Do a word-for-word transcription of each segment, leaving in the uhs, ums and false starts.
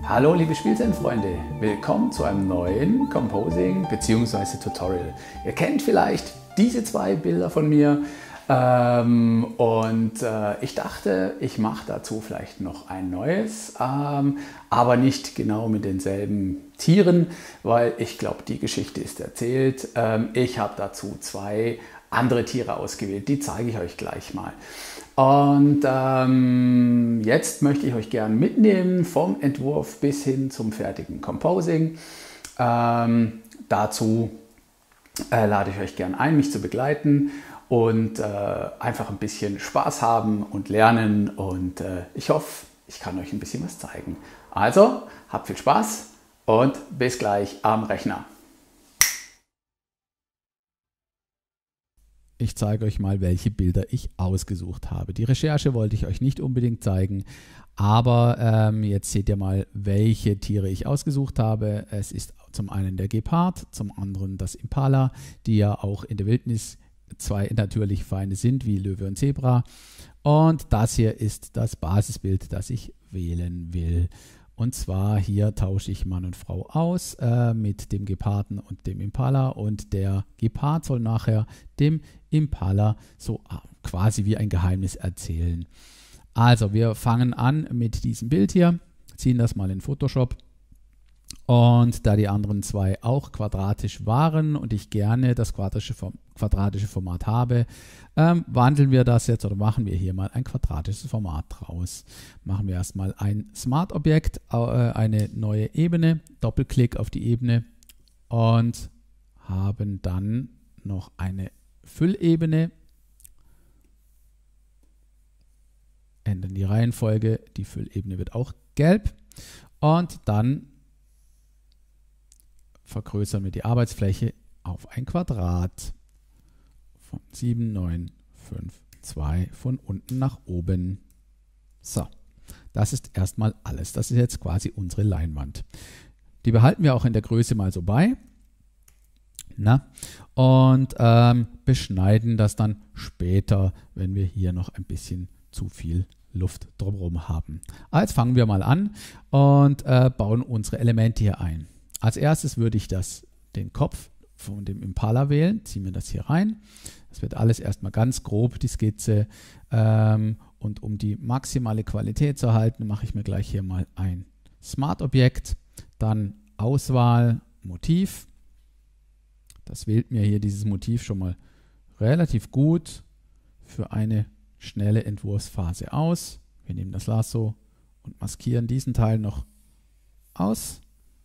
Hallo liebe Spielzeichenfreunde, willkommen zu einem neuen Composing bzw. Tutorial. Ihr kennt vielleicht diese zwei Bilder von mir ähm, und äh, ich dachte, ich mache dazu vielleicht noch ein neues, ähm, aber nicht genau mit denselben Tieren, weil ich glaube, die Geschichte ist erzählt. Ähm, ich habe dazu zwei andere Tiere ausgewählt, die zeige ich euch gleich mal. Und ähm, jetzt möchte ich euch gerne mitnehmen vom Entwurf bis hin zum fertigen Composing. Ähm, dazu äh, lade ich euch gerne ein, mich zu begleiten und äh, einfach ein bisschen Spaß haben und lernen. Und äh, ich hoffe, ich kann euch ein bisschen was zeigen. Also, habt viel Spaß und bis gleich am Rechner. Ich zeige euch mal, welche Bilder ich ausgesucht habe. Die Recherche wollte ich euch nicht unbedingt zeigen, aber ähm, jetzt seht ihr mal, welche Tiere ich ausgesucht habe. Es ist zum einen der Gepard, zum anderen das Impala, die ja auch in der Wildnis zwei natürliche Feinde sind, wie Löwe und Zebra. Und das hier ist das Basisbild, das ich wählen will. Und zwar hier tausche ich Mann und Frau aus äh, mit dem Geparden und dem Impala, und der Gepard soll nachher dem Impala so quasi wie ein Geheimnis erzählen. Also wir fangen an mit diesem Bild hier, ziehen das mal in Photoshop, und da die anderen zwei auch quadratisch waren und ich gerne das quadratische, quadratische Format habe, ähm, wandeln wir das jetzt oder machen wir hier mal ein quadratisches Format draus. Machen wir erstmal ein Smart-Objekt, äh, eine neue Ebene, Doppelklick auf die Ebene und haben dann noch eine Füllebene, ändern die Reihenfolge, die Füllebene wird auch gelb, und dann vergrößern wir die Arbeitsfläche auf ein Quadrat von sieben, neun, fünf, zwei von unten nach oben. So, das ist erstmal alles. Das ist jetzt quasi unsere Leinwand. Die behalten wir auch in der Größe mal so bei. Na? Und ähm, beschneiden das dann später, wenn wir hier noch ein bisschen zu viel Luft drumherum haben. Aber jetzt fangen wir mal an und äh, bauen unsere Elemente hier ein. Als erstes würde ich das, den Kopf von dem Impala wählen, ziehen wir das hier rein. Das wird alles erstmal ganz grob, die Skizze. Ähm, und um die maximale Qualität zu erhalten, mache ich mir gleich hier mal ein Smart-Objekt. Dann Auswahl, Motiv. Das wählt mir hier dieses Motiv schon mal relativ gut für eine schnelle Entwurfsphase aus. Wir nehmen das Lasso und maskieren diesen Teil noch aus.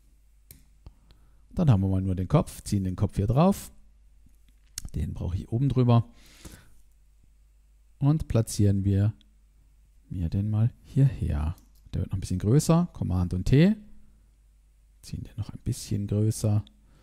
Dann haben wir mal nur den Kopf, ziehen den Kopf hier drauf. Den brauche ich oben drüber. Und platzieren wir mir den mal hierher. Der wird noch ein bisschen größer. Command und T. Ziehen den noch ein bisschen größer.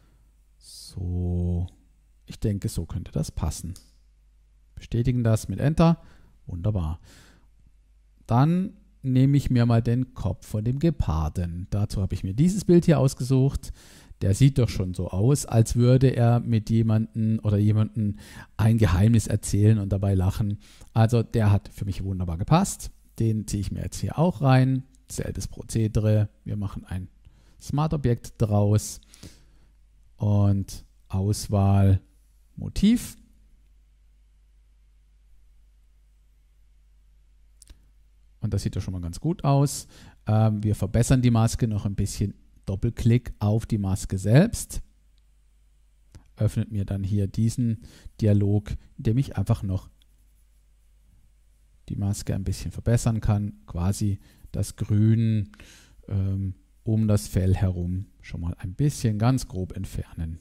So. Ich denke, so könnte das passen. Bestätigen das mit Enter. Wunderbar. Dann nehme ich mir mal den Kopf von dem Geparden. Dazu habe ich mir dieses Bild hier ausgesucht. Der sieht doch schon so aus, als würde er mit jemandem oder jemandem ein Geheimnis erzählen und dabei lachen. Also der hat für mich wunderbar gepasst. Den ziehe ich mir jetzt hier auch rein. Selbes Prozedere. Wir machen ein Smart-Objekt draus und Auswahl Motiv. Und das sieht doch schon mal ganz gut aus. Ähm, wir verbessern die Maske noch ein bisschen. Doppelklick auf die Maske selbst. Öffnet mir dann hier diesen Dialog, in dem ich einfach noch die Maske ein bisschen verbessern kann. Quasi das Grün ähm, um das Fell herum schon mal ein bisschen ganz grob entfernen.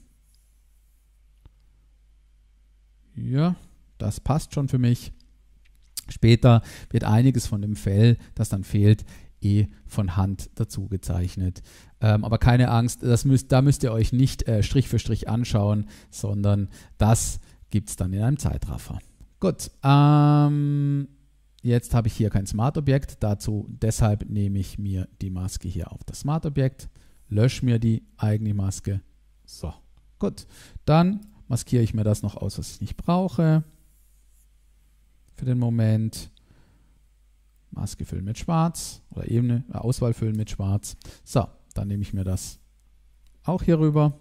Ja, das passt schon für mich. Später wird einiges von dem Fell, das dann fehlt, eh von Hand dazu gezeichnet. Ähm, aber keine Angst, das müsst, da müsst ihr euch nicht äh, Strich für Strich anschauen, sondern das gibt es dann in einem Zeitraffer. Gut, ähm, jetzt habe ich hier kein Smart-Objekt, dazu deshalb nehme ich mir die Maske hier auf das Smart-Objekt, lösche mir die eigene Maske. So, gut, dann maskiere ich mir das noch aus, was ich nicht brauche für den Moment. Maske füllen mit Schwarz oder Ebene, äh, Auswahl füllen mit Schwarz. So, dann nehme ich mir das auch hier rüber.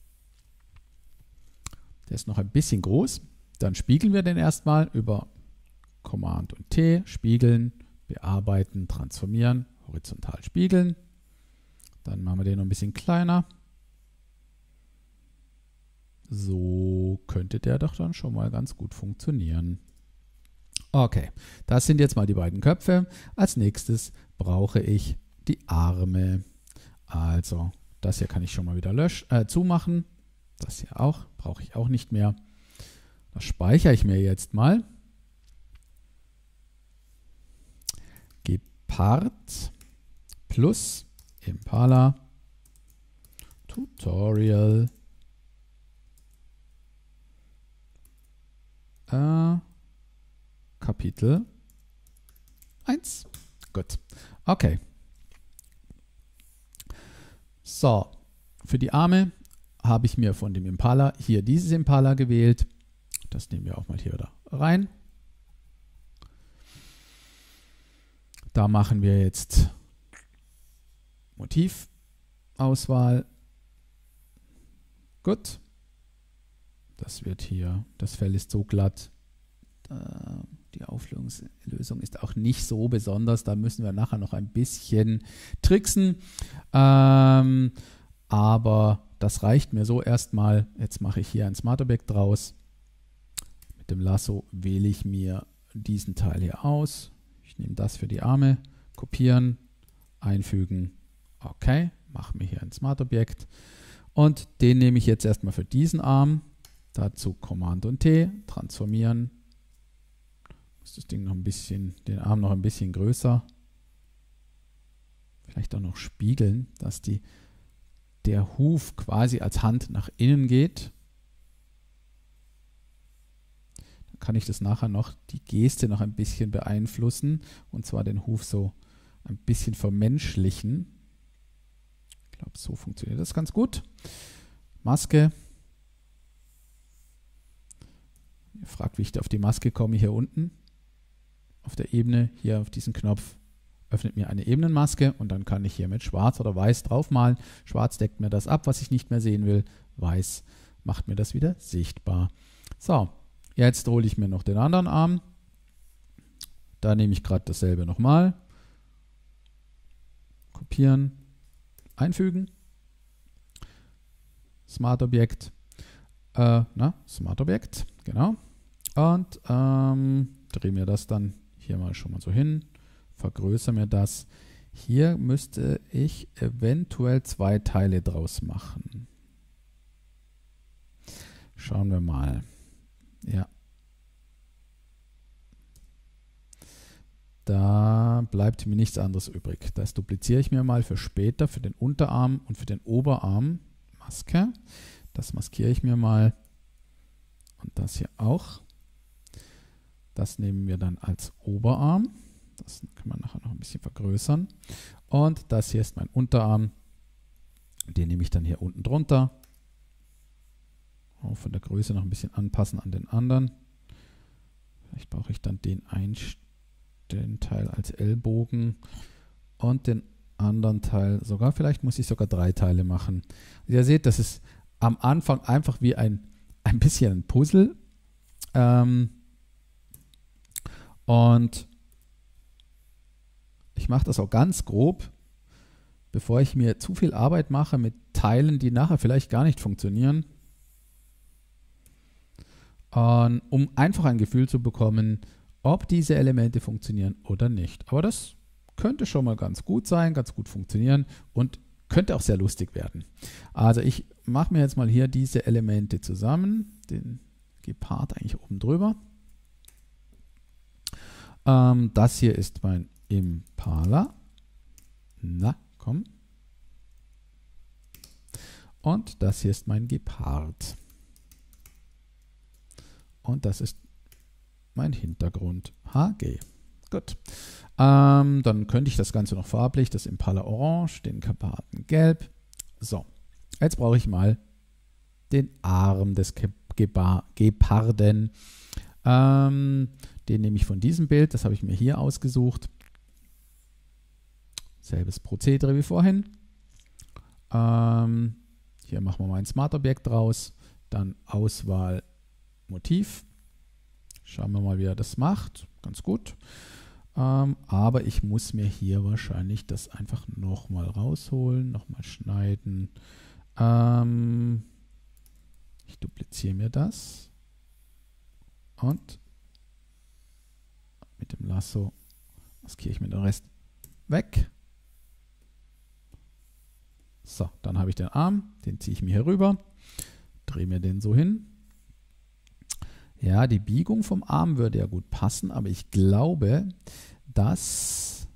Der ist noch ein bisschen groß. Dann spiegeln wir den erstmal über Command und T, spiegeln, bearbeiten, transformieren, horizontal spiegeln. Dann machen wir den noch ein bisschen kleiner. So könnte der doch dann schon mal ganz gut funktionieren. Okay, das sind jetzt mal die beiden Köpfe. Als nächstes brauche ich die Arme. Also das hier kann ich schon mal wieder löschen, äh, zumachen. Das hier auch, brauche ich auch nicht mehr. Das speichere ich mir jetzt mal. Gepard plus Impala Tutorial äh, Kapitel eins. Gut. Okay. So, für die Arme habe ich mir von dem Impala hier dieses Impala gewählt. Das nehmen wir auch mal hier wieder rein. Da machen wir jetzt Motivauswahl. Gut. Das wird hier, das Fell ist so glatt. Die Auflösung ist auch nicht so besonders. Da müssen wir nachher noch ein bisschen tricksen. Ähm, aber das reicht mir so erstmal. Jetzt mache ich hier ein Smart Objekt draus. Mit dem Lasso wähle ich mir diesen Teil hier aus. Ich nehme das für die Arme, kopieren, einfügen. Okay, mache mir hier ein Smart Objekt. Und den nehme ich jetzt erstmal für diesen Arm. Dazu Command und T, transformieren. Muss das Ding noch ein bisschen, den Arm noch ein bisschen größer. Vielleicht auch noch spiegeln, dass die, der Huf quasi als Hand nach innen geht. Dann kann ich das nachher noch, die Geste noch ein bisschen beeinflussen. Und zwar den Huf so ein bisschen vermenschlichen. Ich glaube, so funktioniert das ganz gut. Maske. Ihr fragt, wie ich auf die Maske komme, hier unten. Auf der Ebene, hier auf diesen Knopf, öffnet mir eine Ebenenmaske und dann kann ich hier mit Schwarz oder Weiß draufmalen. Schwarz deckt mir das ab, was ich nicht mehr sehen will. Weiß macht mir das wieder sichtbar. So, jetzt hole ich mir noch den anderen Arm. Da nehme ich gerade dasselbe nochmal. Kopieren, einfügen. Smart Objekt. Äh, na, Smart Objekt, genau. Und ähm, drehe mir das dann hier mal schon mal so hin, vergrößere mir das. Hier müsste ich eventuell zwei Teile draus machen. Schauen wir mal. Ja. Da bleibt mir nichts anderes übrig. Das dupliziere ich mir mal für später, für den Unterarm und für den Oberarm. Maske. Das maskiere ich mir mal. Und das hier auch. Das nehmen wir dann als Oberarm. Das kann man nachher noch ein bisschen vergrößern. Und das hier ist mein Unterarm. Den nehme ich dann hier unten drunter. Auch von der Größe noch ein bisschen anpassen an den anderen. Vielleicht brauche ich dann den, den Teil als Ellbogen und den anderen Teil sogar. Vielleicht muss ich sogar drei Teile machen. Ihr seht, das ist am Anfang einfach wie ein, ein bisschen ein Puzzle. Ähm, und ich mache das auch ganz grob, bevor ich mir zu viel Arbeit mache mit Teilen, die nachher vielleicht gar nicht funktionieren. Und um einfach ein Gefühl zu bekommen, ob diese Elemente funktionieren oder nicht. Aber das könnte schon mal ganz gut sein, ganz gut funktionieren und könnte auch sehr lustig werden. Also ich mache mir jetzt mal hier diese Elemente zusammen, den Gepard eigentlich oben drüber. Ähm, das hier ist mein Impala. Na, komm. Und das hier ist mein Gepard. Und das ist mein Hintergrund. H G. Gut. Ähm, dann könnte ich das Ganze noch farblich, das Impala orange, den Geparden gelb. So, jetzt brauche ich mal den Arm des Geparden. Ähm, den nehme ich von diesem Bild, das habe ich mir hier ausgesucht. Selbes Prozedere wie vorhin. Ähm, hier machen wir mal ein Smart-Objekt draus. Dann Auswahl Motiv. Schauen wir mal, wie er das macht. Ganz gut. Ähm, aber ich muss mir hier wahrscheinlich das einfach nochmal rausholen, nochmal schneiden. Ähm, ich dupliziere mir das. Und mit dem Lasso maskiere ich mir den Rest weg. So, dann habe ich den Arm, den ziehe ich mir hier rüber, drehe mir den so hin. Ja, die Biegung vom Arm würde ja gut passen, aber ich glaube, dass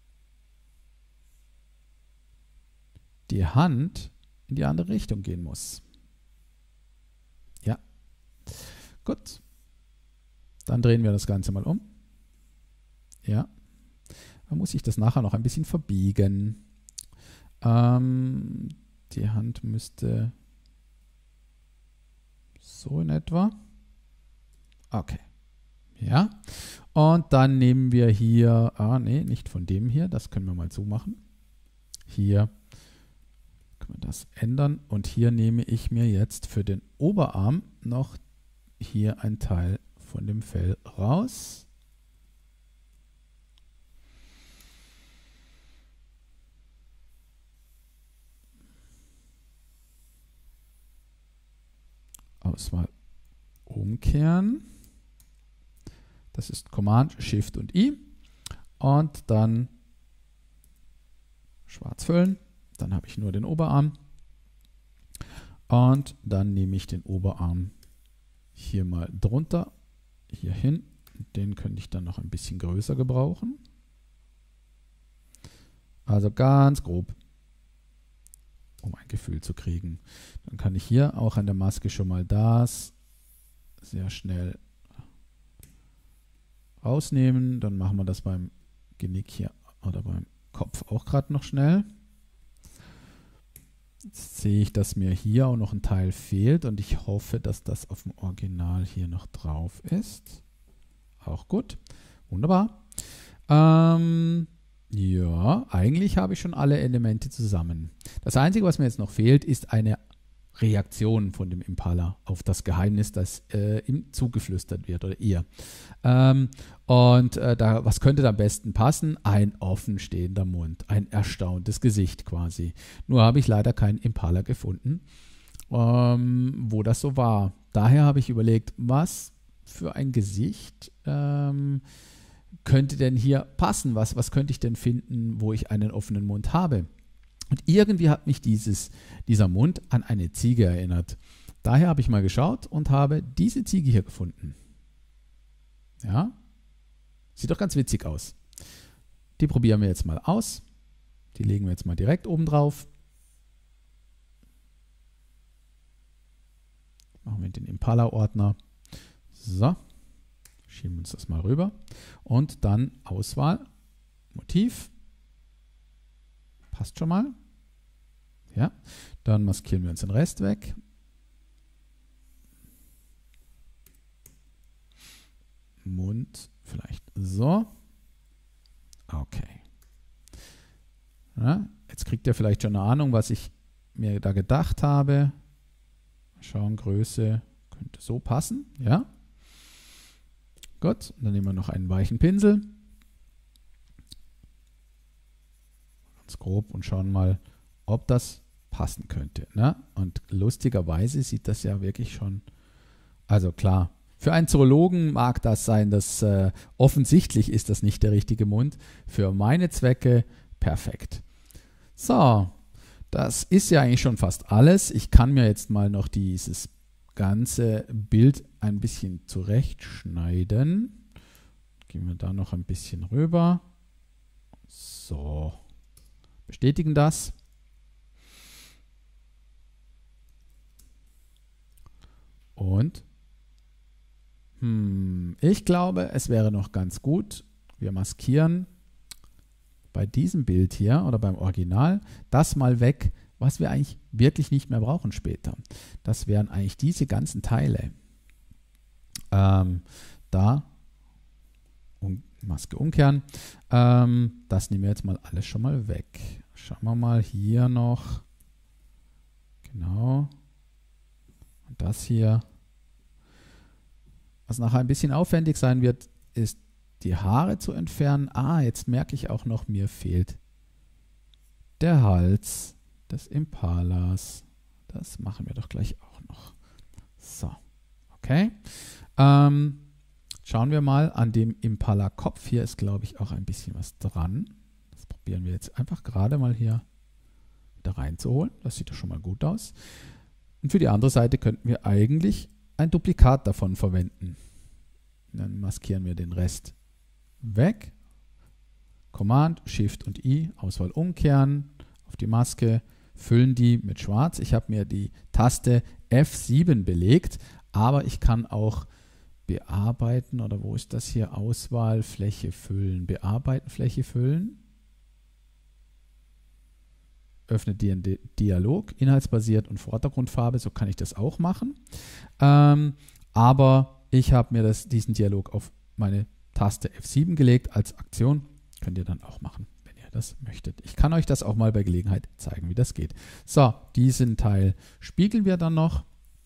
die Hand in die andere Richtung gehen muss. Ja, gut. Dann drehen wir das Ganze mal um. Ja, dann muss ich das nachher noch ein bisschen verbiegen. Ähm, die Hand müsste so in etwa. Okay. Ja. Und dann nehmen wir hier, ah nee, nicht von dem hier, das können wir mal so machen. Hier können wir das ändern und hier nehme ich mir jetzt für den Oberarm noch hier ein Teil von dem Fell raus. Auswahl umkehren. Das ist Command, Shift und I. Und dann schwarz füllen. Dann habe ich nur den Oberarm. Und dann nehme ich den Oberarm hier mal drunter, hier hin. Den könnte ich dann noch ein bisschen größer gebrauchen. Also ganz grob, um ein Gefühl zu kriegen. Dann kann ich hier auch an der Maske schon mal das sehr schnell rausnehmen. Dann machen wir das beim Genick hier oder beim Kopf auch gerade noch schnell. Jetzt sehe ich, dass mir hier auch noch ein Teil fehlt und ich hoffe, dass das auf dem Original hier noch drauf ist. Auch gut. Wunderbar. Ähm, ja, eigentlich habe ich schon alle Elemente zusammen. Das Einzige, was mir jetzt noch fehlt, ist eine Reaktion von dem Impala auf das Geheimnis, das äh, ihm zugeflüstert wird oder ihr. Ähm, und äh, da, was könnte da am besten passen? Ein offenstehender Mund, ein erstauntes Gesicht quasi. Nur habe ich leider keinen Impala gefunden, ähm, wo das so war. Daher habe ich überlegt, was für ein Gesicht ähm, könnte denn hier passen? Was, was könnte ich denn finden, wo ich einen offenen Mund habe? Und irgendwie hat mich dieses, dieser Mund an eine Ziege erinnert. Daher habe ich mal geschaut und habe diese Ziege hier gefunden. Ja, sieht doch ganz witzig aus. Die probieren wir jetzt mal aus. Die legen wir jetzt mal direkt oben drauf. Machen wir den Impala-Ordner. So, schieben uns das mal rüber. Und dann Auswahl, Motiv. Passt schon mal. Ja, dann maskieren wir uns den Rest weg. Mund vielleicht so. Okay. Ja, jetzt kriegt ihr vielleicht schon eine Ahnung, was ich mir da gedacht habe. Schauen, Größe könnte so passen. Ja. Gut, dann nehmen wir noch einen weichen Pinsel. Ganz grob und schauen mal, ob das passen könnte. Ne? Und lustigerweise sieht das ja wirklich schon, also klar, für einen Zoologen mag das sein, dass äh, offensichtlich ist das nicht der richtige Mund. Für meine Zwecke perfekt. So, das ist ja eigentlich schon fast alles. Ich kann mir jetzt mal noch dieses ganze Bild ein bisschen zurechtschneiden. Gehen wir da noch ein bisschen rüber. So, bestätigen das. Und hm, ich glaube, es wäre noch ganz gut, wir maskieren bei diesem Bild hier oder beim Original das mal weg, was wir eigentlich wirklich nicht mehr brauchen später. Das wären eigentlich diese ganzen Teile. Ähm, da, und Maske umkehren. Ähm, das nehmen wir jetzt mal alles schon mal weg. Schauen wir mal hier noch. Genau. Und das hier. Was nachher ein bisschen aufwendig sein wird, ist die Haare zu entfernen. Ah, jetzt merke ich auch noch, mir fehlt der Hals des Impalas. Das machen wir doch gleich auch noch. So, okay. Ähm, schauen wir mal, an dem Impala-Kopf hier ist, glaube ich, auch ein bisschen was dran. Das probieren wir jetzt einfach gerade mal hier wieder reinzuholen. Das sieht doch schon mal gut aus. Und für die andere Seite könnten wir eigentlich ein Duplikat davon verwenden. Dann maskieren wir den Rest weg. Command, Shift und I, Auswahl umkehren, auf die Maske, füllen die mit Schwarz. Ich habe mir die Taste F sieben belegt, aber ich kann auch bearbeiten, oder wo ist das hier? Auswahl, Fläche füllen, bearbeiten, Fläche füllen. Öffnet den Dialog, inhaltsbasiert und Vordergrundfarbe, so kann ich das auch machen. Ähm, aber ich habe mir das, diesen Dialog auf meine Taste F sieben gelegt als Aktion. Könnt ihr dann auch machen, wenn ihr das möchtet. Ich kann euch das auch mal bei Gelegenheit zeigen, wie das geht. So, diesen Teil spiegeln wir dann noch.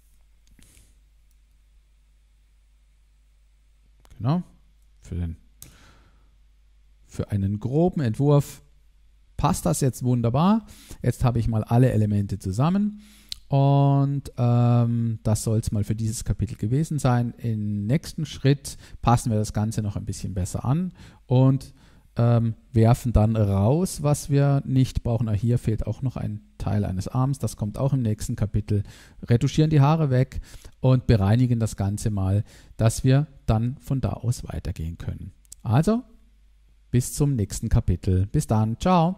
Genau, für, den, für einen groben Entwurf passt das jetzt wunderbar. Jetzt habe ich mal alle Elemente zusammen und ähm, das soll es mal für dieses Kapitel gewesen sein. Im nächsten Schritt passen wir das Ganze noch ein bisschen besser an und ähm, werfen dann raus, was wir nicht brauchen. Ah, hier fehlt auch noch ein Teil eines Arms, das kommt auch im nächsten Kapitel. Retuschieren die Haare weg und bereinigen das Ganze mal, dass wir dann von da aus weitergehen können. Also, bis zum nächsten Kapitel. Bis dann. Ciao.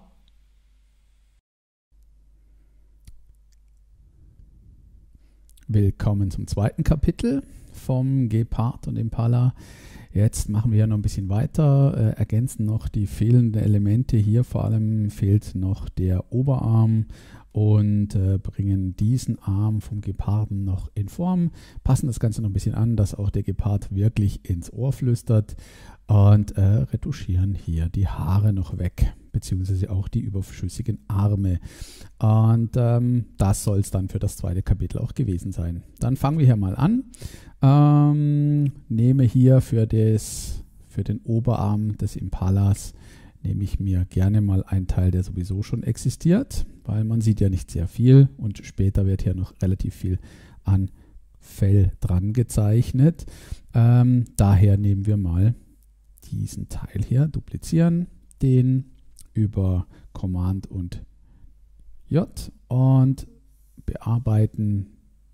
Willkommen zum zweiten Kapitel vom Gepard und Impala. Jetzt machen wir noch ein bisschen weiter, äh, ergänzen noch die fehlenden Elemente. Hier vor allem fehlt noch der Oberarm und äh, bringen diesen Arm vom Geparden noch in Form, passen das Ganze noch ein bisschen an, dass auch der Gepard wirklich ins Ohr flüstert und äh, retuschieren hier die Haare noch weg, beziehungsweise auch die überschüssigen Arme. Und ähm, das soll es dann für das zweite Kapitel auch gewesen sein. Dann fangen wir hier mal an. Ähm, nehme hier für, das, für den Oberarm des Impalas, nehme ich mir gerne mal einen Teil, der sowieso schon existiert, weil man sieht ja nicht sehr viel und später wird hier noch relativ viel an Fell dran gezeichnet. Ähm, daher nehmen wir mal diesen Teil hier, duplizieren den über Command und J und bearbeiten.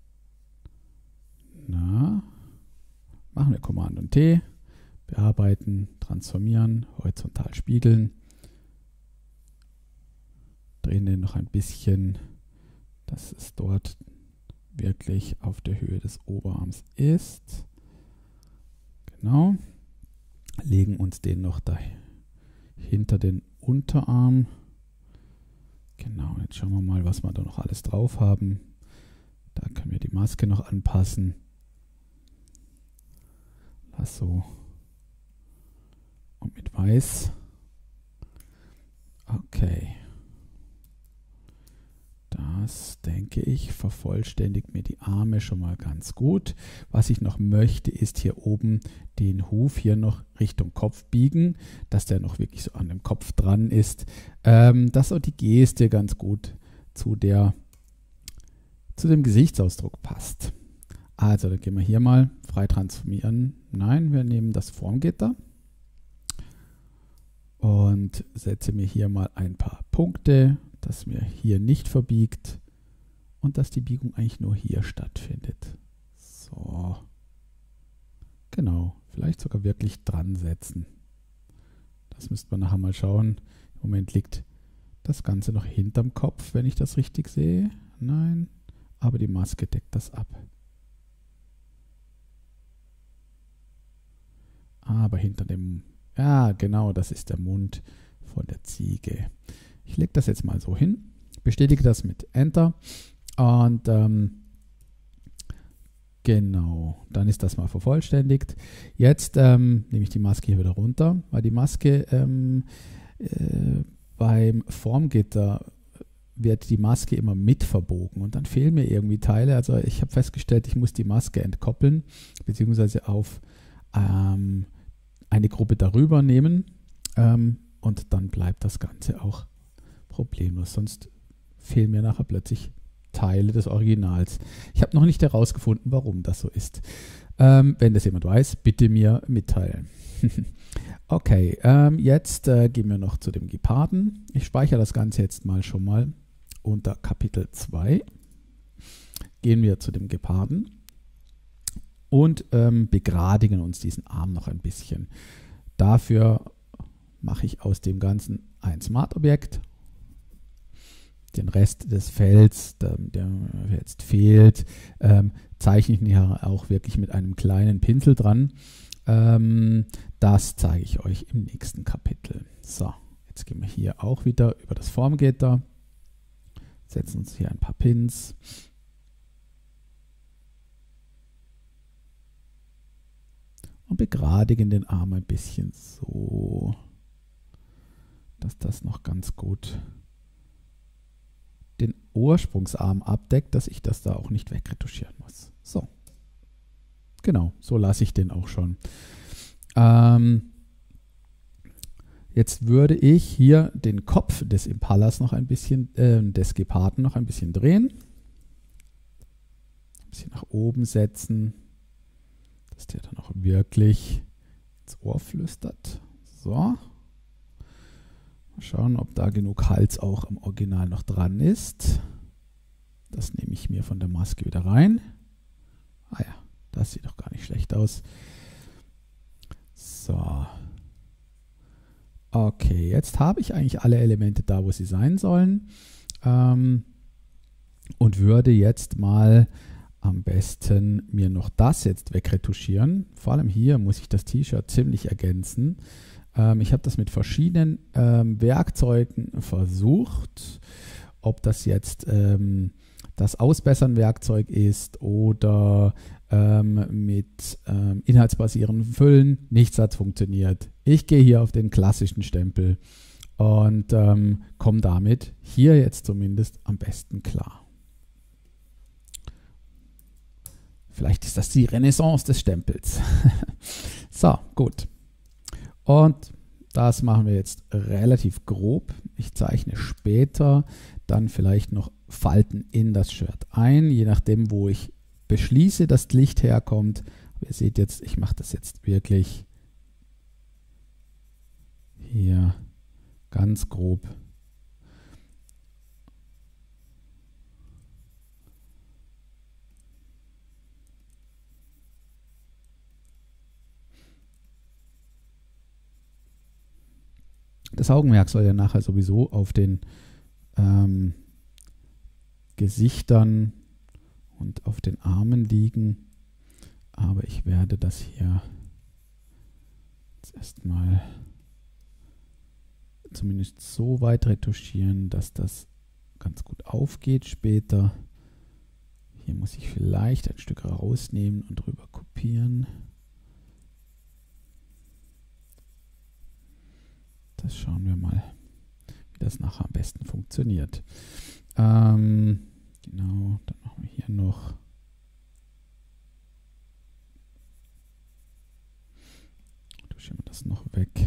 Na, machen wir Command und T, bearbeiten, transformieren, horizontal spiegeln, drehen den noch ein bisschen, dass es dort wirklich auf der Höhe des Oberarms ist. Genau. Legen uns den noch dahinter den Unterarm. Genau, jetzt schauen wir mal, was wir da noch alles drauf haben. Da können wir die Maske noch anpassen. Lasso und mit Weiß. Okay. Das, denke ich, vervollständigt mir die Arme schon mal ganz gut. Was ich noch möchte, ist hier oben den Huf hier noch Richtung Kopf biegen, dass der noch wirklich so an dem Kopf dran ist. Ähm, dass auch die Geste ganz gut zu, der, zu dem Gesichtsausdruck passt. Also, dann gehen wir hier mal frei transformieren. Nein, wir nehmen das Formgitter und setze mir hier mal ein paar Punkte, dass mir hier nicht verbiegt und dass die Biegung eigentlich nur hier stattfindet. So. Genau, vielleicht sogar wirklich dran setzen. Das müsste man nachher mal schauen. Im Moment liegt das Ganze noch hinterm Kopf, wenn ich das richtig sehe. Nein, aber die Maske deckt das ab. Aber hinter dem, ja genau, das ist der Mund von der Ziege. Ich lege das jetzt mal so hin, bestätige das mit Enter und ähm, Genau, dann ist das mal vervollständigt. Jetzt ähm, nehme ich die Maske hier wieder runter, weil die Maske ähm, äh, beim Formgitter wird die Maske immer mit verbogen und dann fehlen mir irgendwie Teile. Also ich habe festgestellt, ich muss die Maske entkoppeln, beziehungsweise auf ähm, eine Gruppe darüber nehmen ähm, und dann bleibt das Ganze auch problemlos. Sonst fehlen mir nachher plötzlich Teile des Originals. Ich habe noch nicht herausgefunden, warum das so ist. Ähm, wenn das jemand weiß, bitte mir mitteilen. Okay, ähm, jetzt äh, gehen wir noch zu dem Geparden. Ich speichere das Ganze jetzt mal schon mal unter Kapitel zwei. Gehen wir zu dem Geparden und ähm, begradigen uns diesen Arm noch ein bisschen. Dafür mache ich aus dem Ganzen ein Smart-Objekt. Den Rest des Felds, der, der jetzt fehlt, ähm, zeichne ich nachher auch wirklich mit einem kleinen Pinsel dran. Ähm, das zeige ich euch im nächsten Kapitel. So, jetzt gehen wir hier auch wieder über das Formgitter, setzen uns hier ein paar Pins. Und begradigen den Arm ein bisschen so, dass das noch ganz gut den Ursprungsarm abdeckt, dass ich das da auch nicht wegretuschieren muss. So, genau, so lasse ich den auch schon. Ähm, jetzt würde ich hier den Kopf des Impalas noch ein bisschen, äh, des Geparden noch ein bisschen drehen. Ein bisschen nach oben setzen, dass der dann auch wirklich ins Ohr flüstert. So. Mal schauen, ob da genug Hals auch am Original noch dran ist. Das nehme ich mir von der Maske wieder rein. Ah ja, das sieht doch gar nicht schlecht aus. So. Okay, jetzt habe ich eigentlich alle Elemente da, wo sie sein sollen. Ähm, und würde jetzt mal am besten mir noch das jetzt wegretuschieren. Vor allem hier muss ich das T-Shirt ziemlich ergänzen. Ähm, ich habe das mit verschiedenen ähm, Werkzeugen versucht. Ob das jetzt ähm, das Ausbessern-Werkzeug ist oder ähm, mit ähm, inhaltsbasierenden Füllen. Nichts hat funktioniert. Ich gehe hier auf den klassischen Stempel und ähm, komme damit hier jetzt zumindest am besten klar. Vielleicht ist das die Renaissance des Stempels. So, gut. Und das machen wir jetzt relativ grob. Ich zeichne später dann vielleicht noch Falten in das Shirt ein, je nachdem, wo ich beschließe, dass das Licht herkommt. Aber ihr seht jetzt, ich mache das jetzt wirklich hier ganz grob. Das Augenmerk soll ja nachher sowieso auf den ähm, Gesichtern und auf den Armen liegen. Aber ich werde das hier jetzt erstmal zumindest so weit retuschieren, dass das ganz gut aufgeht später. Hier muss ich vielleicht ein Stück rausnehmen und drüber kopieren. Das schauen wir mal, wie das nachher am besten funktioniert. Ähm, genau, dann machen wir hier noch tuschieren wir das noch weg.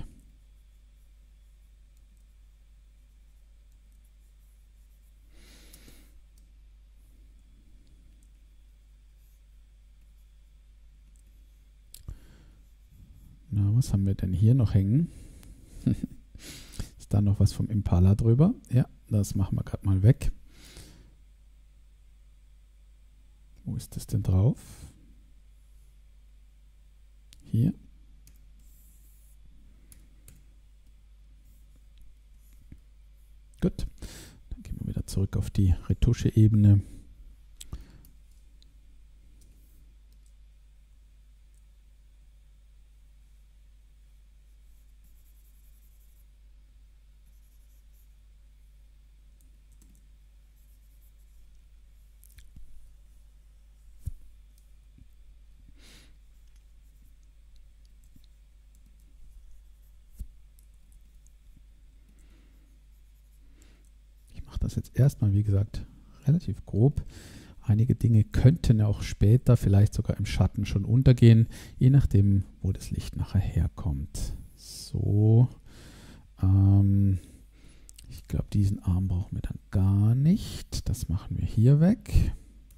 Na, was haben wir denn hier noch hängen? Ist da noch was vom Impala drüber? Ja, das machen wir gerade mal weg. Wo ist das denn drauf? Hier. Gut, dann gehen wir wieder zurück auf die Retusche-Ebene. das jetzt erstmal, wie gesagt, relativ grob. Einige Dinge könnten auch später, vielleicht sogar im Schatten schon untergehen, je nachdem, wo das Licht nachher herkommt. So, ähm, ich glaube, diesen Arm brauchen wir dann gar nicht. Das machen wir hier weg.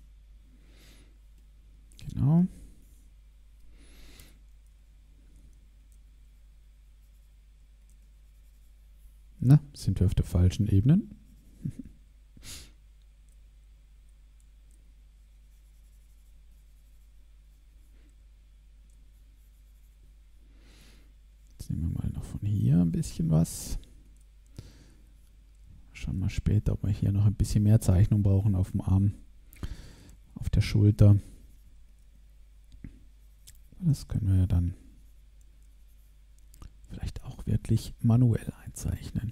Genau. Na, sind wir auf der falschen Ebene? Jetzt nehmen wir mal noch von hier ein bisschen was. Schauen wir später, ob wir hier noch ein bisschen mehr Zeichnung brauchen auf dem Arm, auf der Schulter. Das können wir ja dann vielleicht auch wirklich manuell einzeichnen.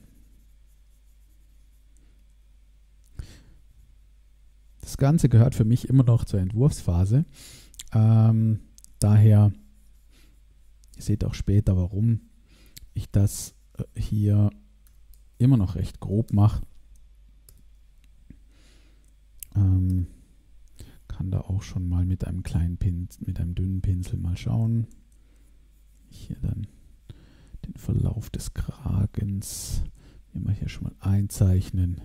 Das Ganze gehört für mich immer noch zur Entwurfsphase. Ähm, daher, ihr seht auch später, warum ich das hier immer noch recht grob mache. Ähm, kann da auch schon mal mit einem kleinen Pinsel, mit einem dünnen Pinsel mal schauen. Hier dann den Verlauf des Kragens immer hier schon mal einzeichnen.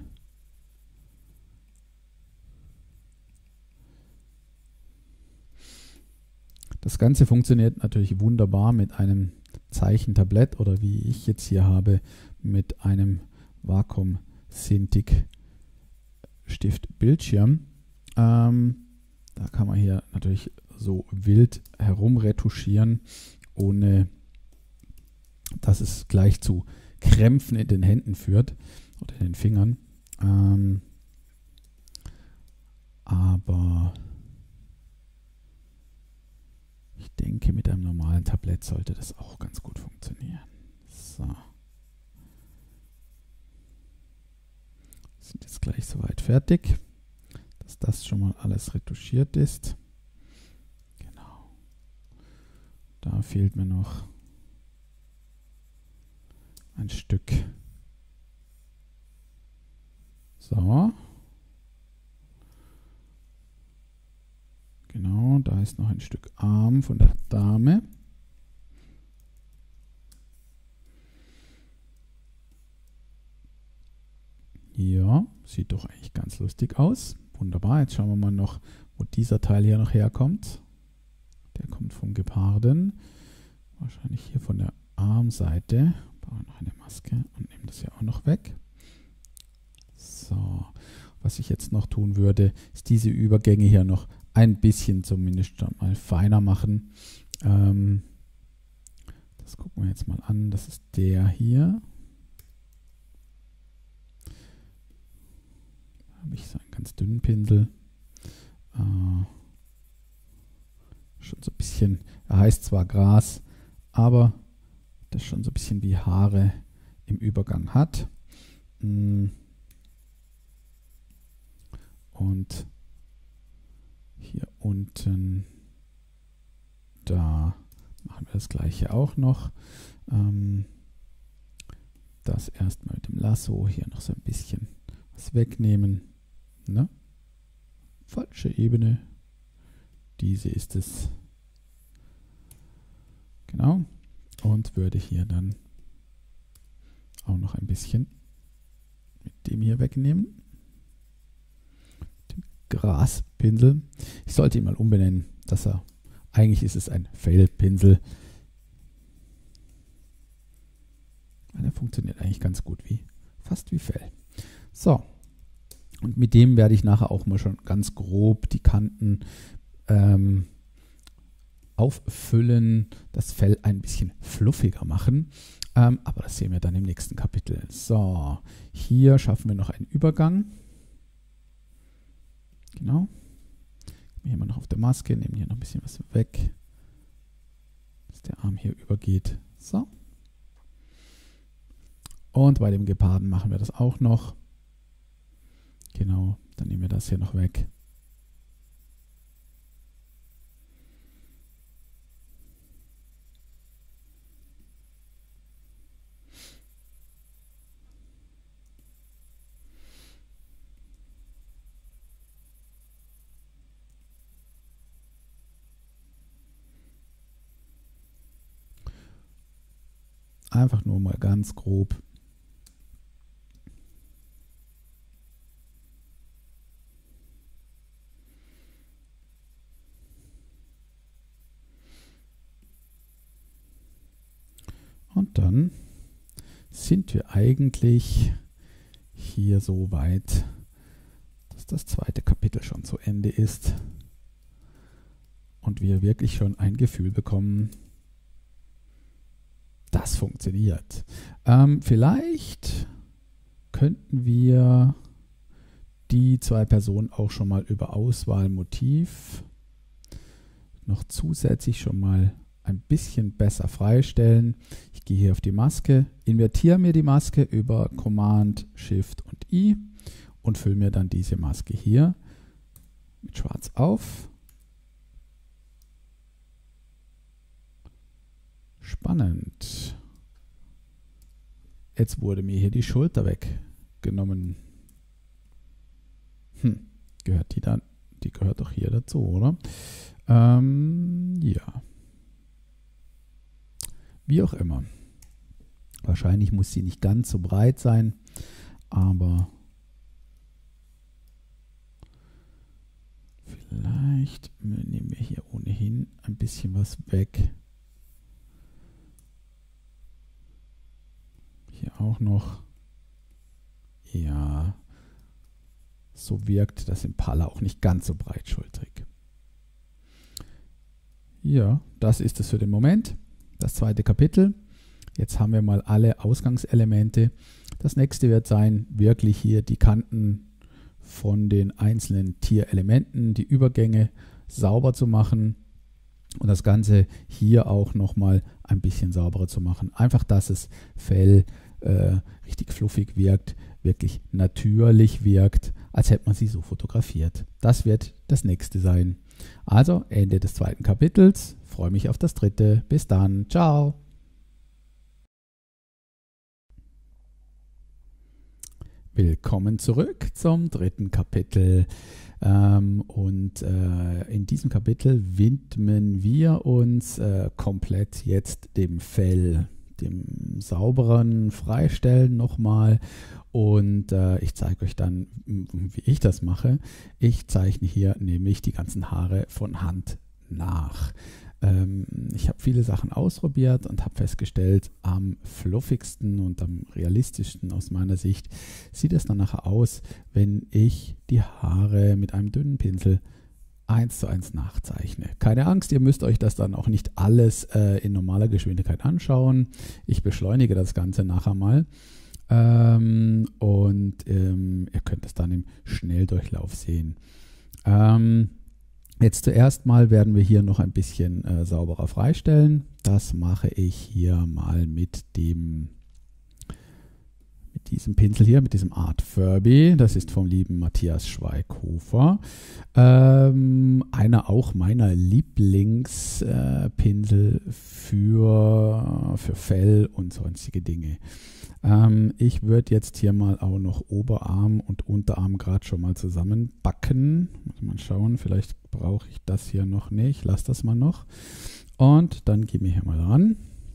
Das Ganze funktioniert natürlich wunderbar mit einem Zeichentablett oder wie ich jetzt hier habe, mit einem Wacom Cintiq Stift Bildschirm. Ähm, da kann man hier natürlich so wild herumretuschieren, ohne dass es gleich zu Krämpfen in den Händen führt oder in den Fingern. Ähm, aber ich denke, mit einem normalen Tablett sollte das auch ganz gut funktionieren. So. Sind jetzt gleich soweit fertig, dass das schon mal alles retuschiert ist. Genau. Da fehlt mir noch ein Stück. So. Genau, da ist noch ein Stück Arm von der Dame. Ja, sieht doch eigentlich ganz lustig aus. Wunderbar, jetzt schauen wir mal noch, wo dieser Teil hier noch herkommt. Der kommt vom Geparden. Wahrscheinlich hier von der Armseite. Baue noch eine Maske und nehme das ja auch noch weg. So, was ich jetzt noch tun würde, ist diese Übergänge hier noch ein bisschen zumindest mal feiner machen. Ähm, das gucken wir jetzt mal an. Das ist der hier. Da habe ich so einen ganz dünnen Pinsel. Äh, schon so ein bisschen, er heißt zwar Gras, aber das schon so ein bisschen wie Haare im Übergang hat. Und hier unten, da machen wir das gleiche auch noch. Ähm, das erstmal mit dem Lasso hier noch so ein bisschen was wegnehmen. Ne? Falsche Ebene. Diese ist es. Genau. Und würde hier dann auch noch ein bisschen mit dem hier wegnehmen. Dem Graspinsel. Ich sollte ihn mal umbenennen, dass er, eigentlich ist es ein Fellpinsel. Der funktioniert eigentlich ganz gut wie, fast wie Fell. So. Und mit dem werde ich nachher auch mal schon ganz grob die Kanten ähm, auffüllen, das Fell ein bisschen fluffiger machen. Ähm, aber das sehen wir dann im nächsten Kapitel. So, hier schaffen wir noch einen Übergang. Genau. Hier mal noch auf der Maske, nehmen hier noch ein bisschen was weg, dass der Arm hier übergeht. So. Und bei dem Geparden machen wir das auch noch. Genau, dann nehmen wir das hier noch weg. Einfach nur mal ganz grob. Und dann sind wir eigentlich hier so weit, dass das zweite Kapitel schon zu Ende ist und wir wirklich schon ein Gefühl bekommen, das funktioniert. Ähm, vielleicht könnten wir die zwei Personen auch schon mal über Auswahlmotiv noch zusätzlich schon mal ein bisschen besser freistellen. Ich gehe hier auf die Maske, invertiere mir die Maske über Command, Shift und I und fülle mir dann diese Maske hier mit Schwarz auf. Spannend. Jetzt wurde mir hier die Schulter weggenommen. Hm, gehört die dann? Die gehört doch hier dazu, oder? Ähm, ja. Wie auch immer. Wahrscheinlich muss sie nicht ganz so breit sein, aber vielleicht nehmen wir hier ohnehin ein bisschen was weg. Hier auch noch. Ja, so wirkt das Impala auch nicht ganz so breitschultrig. Ja, das ist es für den Moment. Das zweite Kapitel. Jetzt haben wir mal alle Ausgangselemente. Das nächste wird sein, wirklich hier die Kanten von den einzelnen Tierelementen, die Übergänge sauber zu machen und das Ganze hier auch nochmal ein bisschen sauberer zu machen. Einfach, dass das Fell äh, richtig fluffig wirkt, wirklich natürlich wirkt, als hätte man sie so fotografiert. Das wird das nächste sein. Also Ende des zweiten Kapitels. Freue mich auf das dritte. Bis dann. Ciao. Willkommen zurück zum dritten Kapitel. Ähm, und äh, in diesem Kapitel widmen wir uns äh, komplett jetzt dem Fell, dem sauberen Freistellen nochmal. Und äh, ich zeige euch dann, wie ich das mache. Ich zeichne hier nämlich die ganzen Haare von Hand nach. Ähm, ich habe viele Sachen ausprobiert und habe festgestellt, am fluffigsten und am realistischsten aus meiner Sicht sieht es dann nachher aus, wenn ich die Haare mit einem dünnen Pinsel eins zu eins nachzeichne. Keine Angst, ihr müsst euch das dann auch nicht alles äh, in normaler Geschwindigkeit anschauen. Ich beschleunige das Ganze nachher mal. Ähm, und ähm, ihr könnt es dann im Schnelldurchlauf sehen. Ähm, jetzt zuerst mal werden wir hier noch ein bisschen äh, sauberer freistellen. Das mache ich hier mal mit dem mit diesem Pinsel hier, mit diesem Art Furby. Das ist vom lieben Matthias Schweighofer. Ähm, einer auch meiner Lieblingspinsel äh, für, für Fell und sonstige Dinge. Ähm, ich würde jetzt hier mal auch noch Oberarm und Unterarm gerade schon mal zusammenbacken. Muss mal schauen, vielleicht brauche ich das hier noch nicht. Lass das mal noch. Und dann gehen wir hier mal ran.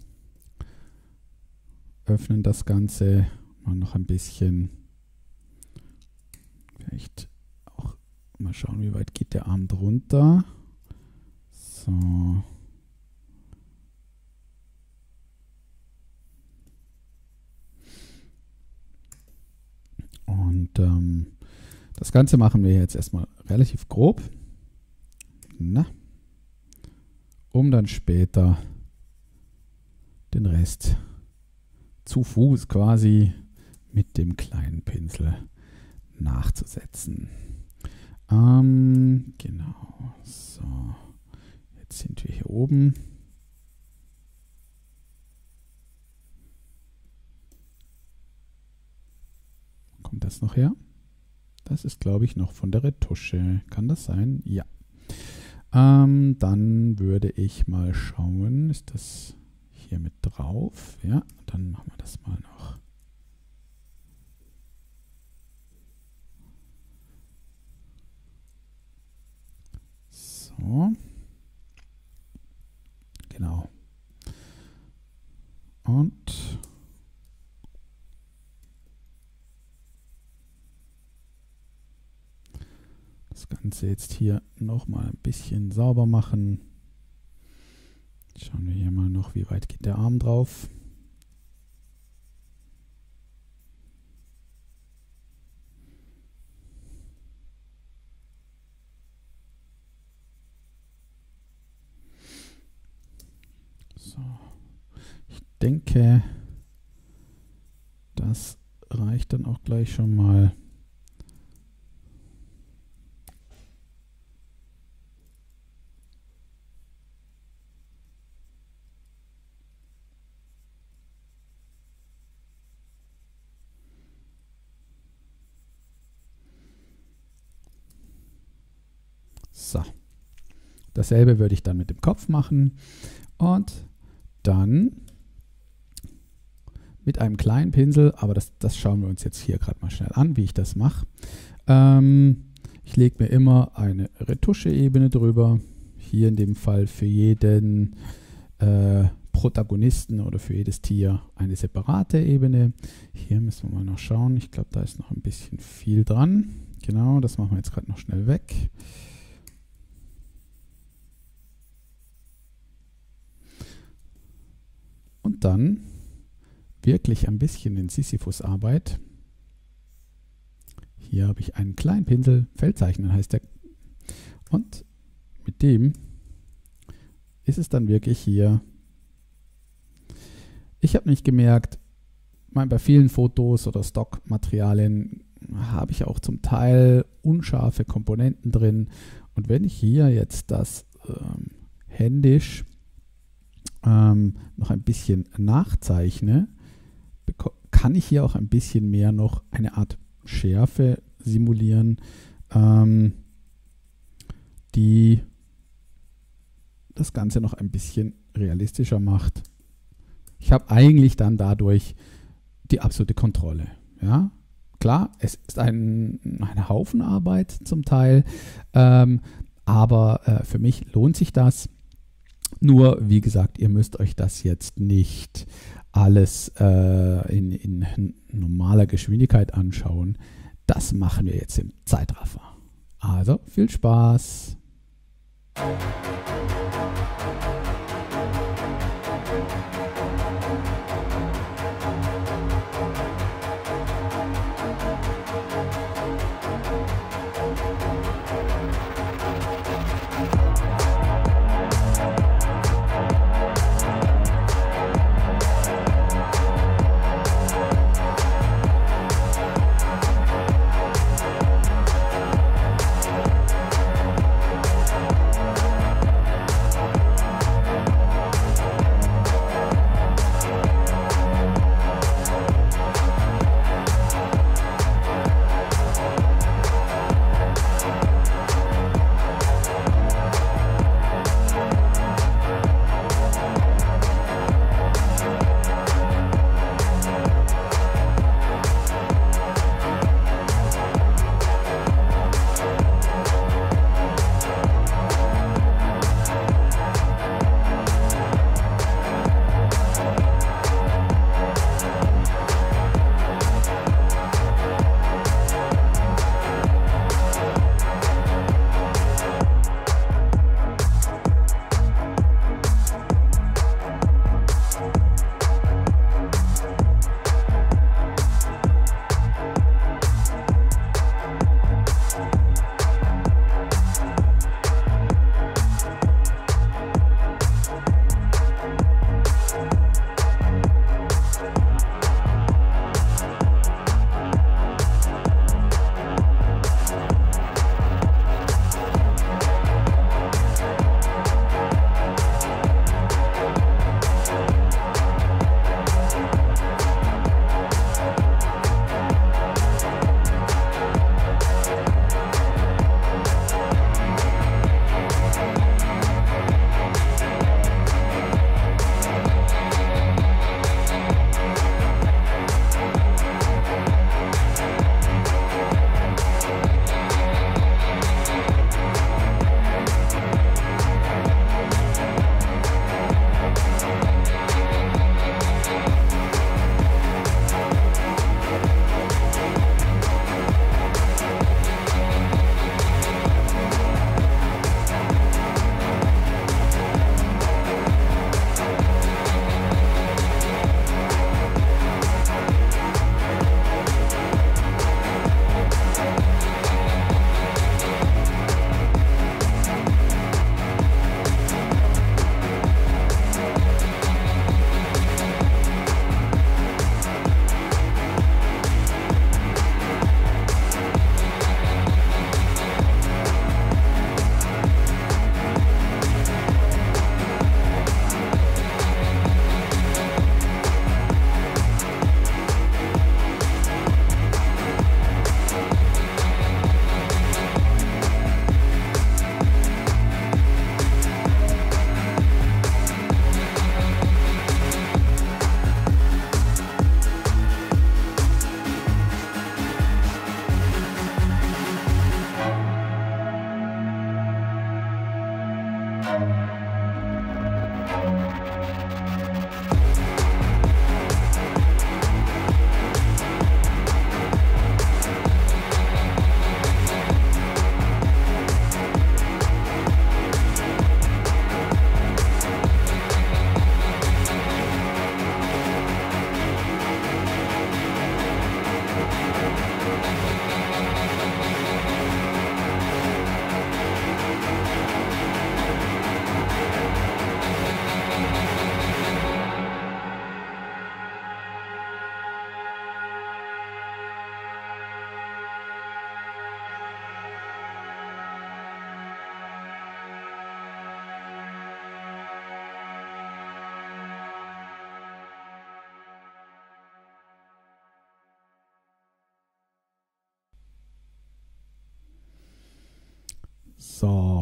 Öffnen das Ganze mal noch ein bisschen. Vielleicht auch mal schauen, wie weit geht der Arm drunter. So. Und ähm, das Ganze machen wir jetzt erstmal relativ grob. Na, um dann später den Rest zu Fuß quasi mit dem kleinen Pinsel nachzusetzen. Ähm, genau, so, jetzt sind wir hier oben. Kommt das noch her? Das ist, glaube ich, noch von der Retusche. Kann das sein? Ja. Ähm, dann würde ich mal schauen, ist das hier mit drauf? Ja, dann machen wir das mal noch. So. Genau. Und Das Ganze jetzt hier nochmal ein bisschen sauber machen. Schauen wir hier mal noch, wie weit geht der Arm drauf. So. Ich denke, das reicht dann auch gleich schon mal. So, dasselbe würde ich dann mit dem Kopf machen und dann mit einem kleinen Pinsel, aber das, das schauen wir uns jetzt hier gerade mal schnell an, wie ich das mache. Ähm, ich lege mir immer eine Retuscheebene drüber, hier in dem Fall für jeden äh, Protagonisten oder für jedes Tier eine separate Ebene. Hier müssen wir mal noch schauen, ich glaube, da ist noch ein bisschen viel dran. Genau, das machen wir jetzt gerade noch schnell weg. Und dann wirklich ein bisschen in Sisyphus-Arbeit. Hier habe ich einen kleinen Pinsel, Feldzeichnen heißt der. Und mit dem ist es dann wirklich hier. Ich habe nicht gemerkt, bei vielen Fotos oder Stockmaterialien habe ich auch zum Teil unscharfe Komponenten drin. Und wenn ich hier jetzt das ähm, händisch ähm, noch ein bisschen nachzeichne, kann ich hier auch ein bisschen mehr noch eine Art Schärfe simulieren, ähm, die das Ganze noch ein bisschen realistischer macht. Ich habe eigentlich dann dadurch die absolute Kontrolle. Ja? Klar, es ist ein, ein Haufen Arbeit zum Teil, ähm, aber äh, für mich lohnt sich das. Nur, wie gesagt, ihr müsst euch das jetzt nicht alles äh, in, in normaler Geschwindigkeit anschauen. Das machen wir jetzt im Zeitraffer. Also, viel Spaß!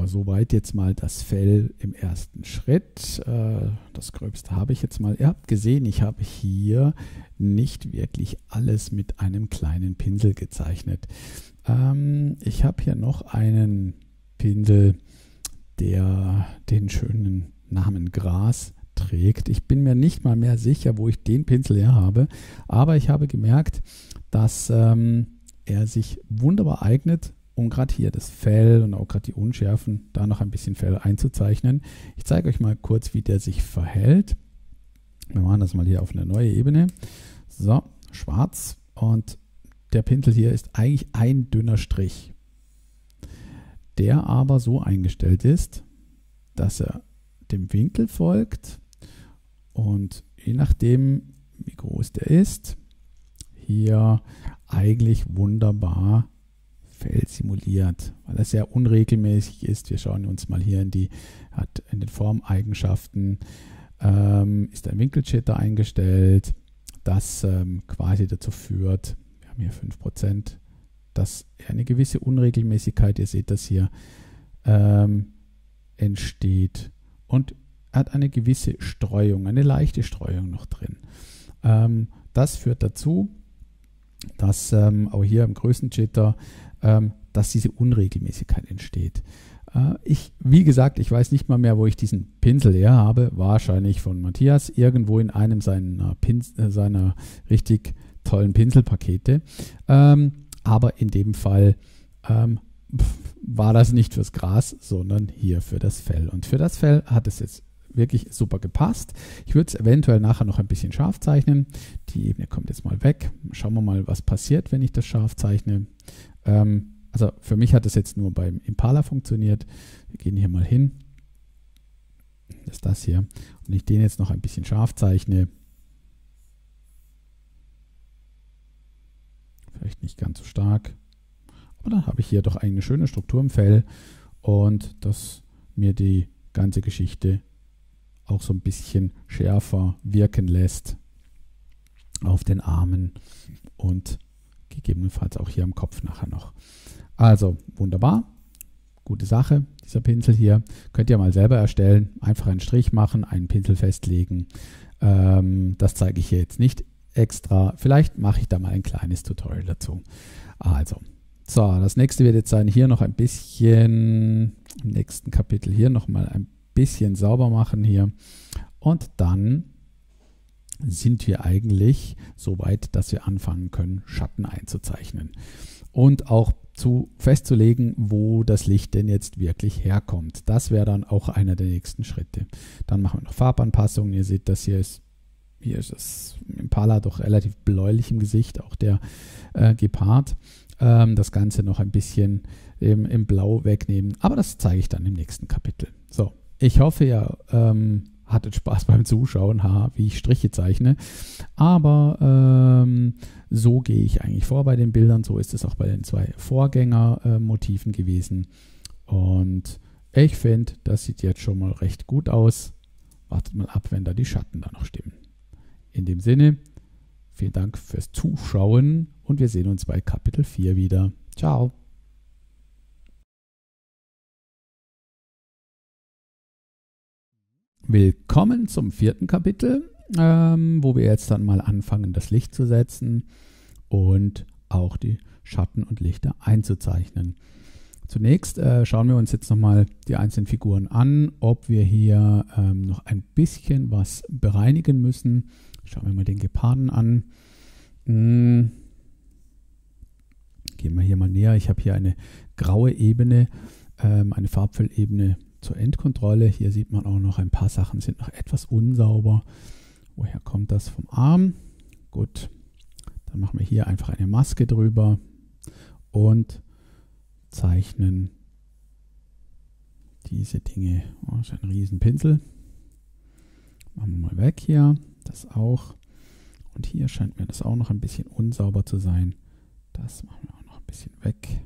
So, soweit jetzt mal das Fell im ersten Schritt. Äh, das Gröbste habe ich jetzt mal. Ihr habt gesehen, ich habe hier nicht wirklich alles mit einem kleinen Pinsel gezeichnet. Ähm, ich habe hier noch einen Pinsel, der den schönen Namen Gras trägt. Ich bin mir nicht mal mehr sicher, wo ich den Pinsel her habe, aber ich habe gemerkt, dass ähm, er sich wunderbar eignet, um gerade hier das Fell und auch gerade die Unschärfen, da noch ein bisschen Fell einzuzeichnen. Ich zeige euch mal kurz, wie der sich verhält. Wir machen das mal hier auf eine neue Ebene. So, schwarz, und der Pinsel hier ist eigentlich ein dünner Strich, der aber so eingestellt ist, dass er dem Winkel folgt und je nachdem, wie groß der ist, hier eigentlich wunderbar Fell simuliert, weil er sehr unregelmäßig ist. Wir schauen uns mal hier in die, hat in den Formeigenschaften, ähm, ist ein Winkeljitter eingestellt, das ähm, quasi dazu führt, wir haben hier fünf Prozent, dass eine gewisse Unregelmäßigkeit, ihr seht das hier, ähm, entsteht, und er hat eine gewisse Streuung, eine leichte Streuung noch drin. Ähm, das führt dazu, dass ähm, auch hier im Größenjitter, ähm, dass diese Unregelmäßigkeit entsteht. Äh, ich, wie gesagt, ich weiß nicht mal mehr, wo ich diesen Pinsel her habe, wahrscheinlich von Matthias, irgendwo in einem seiner, Pins, äh, seiner richtig tollen Pinselpakete. Ähm, aber in dem Fall ähm, war das nicht fürs Gras, sondern hier für das Fell. Und für das Fell hat es jetzt wirklich super gepasst. Ich würde es eventuell nachher noch ein bisschen scharf zeichnen. Die Ebene kommt jetzt mal weg. Schauen wir mal, was passiert, wenn ich das scharf zeichne. Ähm, also für mich hat das jetzt nur beim Impala funktioniert. Wir gehen hier mal hin. Das ist das hier. Und ich den jetzt noch ein bisschen scharf zeichne. Vielleicht nicht ganz so stark. Aber dann habe ich hier doch eine schöne Struktur im Fell und dass mir die ganze Geschichte auch so ein bisschen schärfer wirken lässt auf den Armen und gegebenenfalls auch hier am Kopf nachher noch. Also wunderbar, gute Sache, dieser Pinsel hier. Könnt ihr mal selber erstellen, einfach einen Strich machen, einen Pinsel festlegen. Ähm, das zeige ich hier jetzt nicht extra. Vielleicht mache ich da mal ein kleines Tutorial dazu. Also, so, das nächste wird jetzt sein, hier noch ein bisschen, im nächsten Kapitel hier nochmal ein bisschen sauber machen hier. Und dann sind wir eigentlich so weit, dass wir anfangen können, Schatten einzuzeichnen. Und auch zu festzulegen, wo das Licht denn jetzt wirklich herkommt. Das wäre dann auch einer der nächsten Schritte. Dann machen wir noch Farbanpassungen. Ihr seht, das hier ist Hier ist das Impala doch relativ bläulich im Gesicht, auch der äh, Gepard. Ähm, das Ganze noch ein bisschen im, im Blau wegnehmen, aber das zeige ich dann im nächsten Kapitel. So, ich hoffe, ihr ähm, hattet Spaß beim Zuschauen, haha, wie ich Striche zeichne. Aber ähm, so gehe ich eigentlich vor bei den Bildern. So ist es auch bei den zwei Vorgängermotiven äh, gewesen. Und ich finde, das sieht jetzt schon mal recht gut aus. Wartet mal ab, wenn da die Schatten dann noch stimmen. In dem Sinne, vielen Dank fürs Zuschauen und wir sehen uns bei Kapitel vier wieder. Ciao. Willkommen zum vierten Kapitel, ähm, wo wir jetzt dann mal anfangen, das Licht zu setzen und auch die Schatten und Lichter einzuzeichnen. Zunächst äh, schauen wir uns jetzt nochmal die einzelnen Figuren an, ob wir hier ähm, noch ein bisschen was bereinigen müssen. Schauen wir mal den Geparden an. Hm. Gehen wir hier mal näher. Ich habe hier eine graue Ebene, ähm, eine Farbfüllebene zur Endkontrolle. Hier sieht man auch noch, ein paar Sachen sind noch etwas unsauber. Woher kommt das? Vom Arm. Gut, dann machen wir hier einfach eine Maske drüber und zeichnen diese Dinge. Oh, das ist ein riesen Pinsel. Machen wir mal weg hier. Das auch. Und hier scheint mir das auch noch ein bisschen unsauber zu sein. Das machen wir auch noch ein bisschen weg.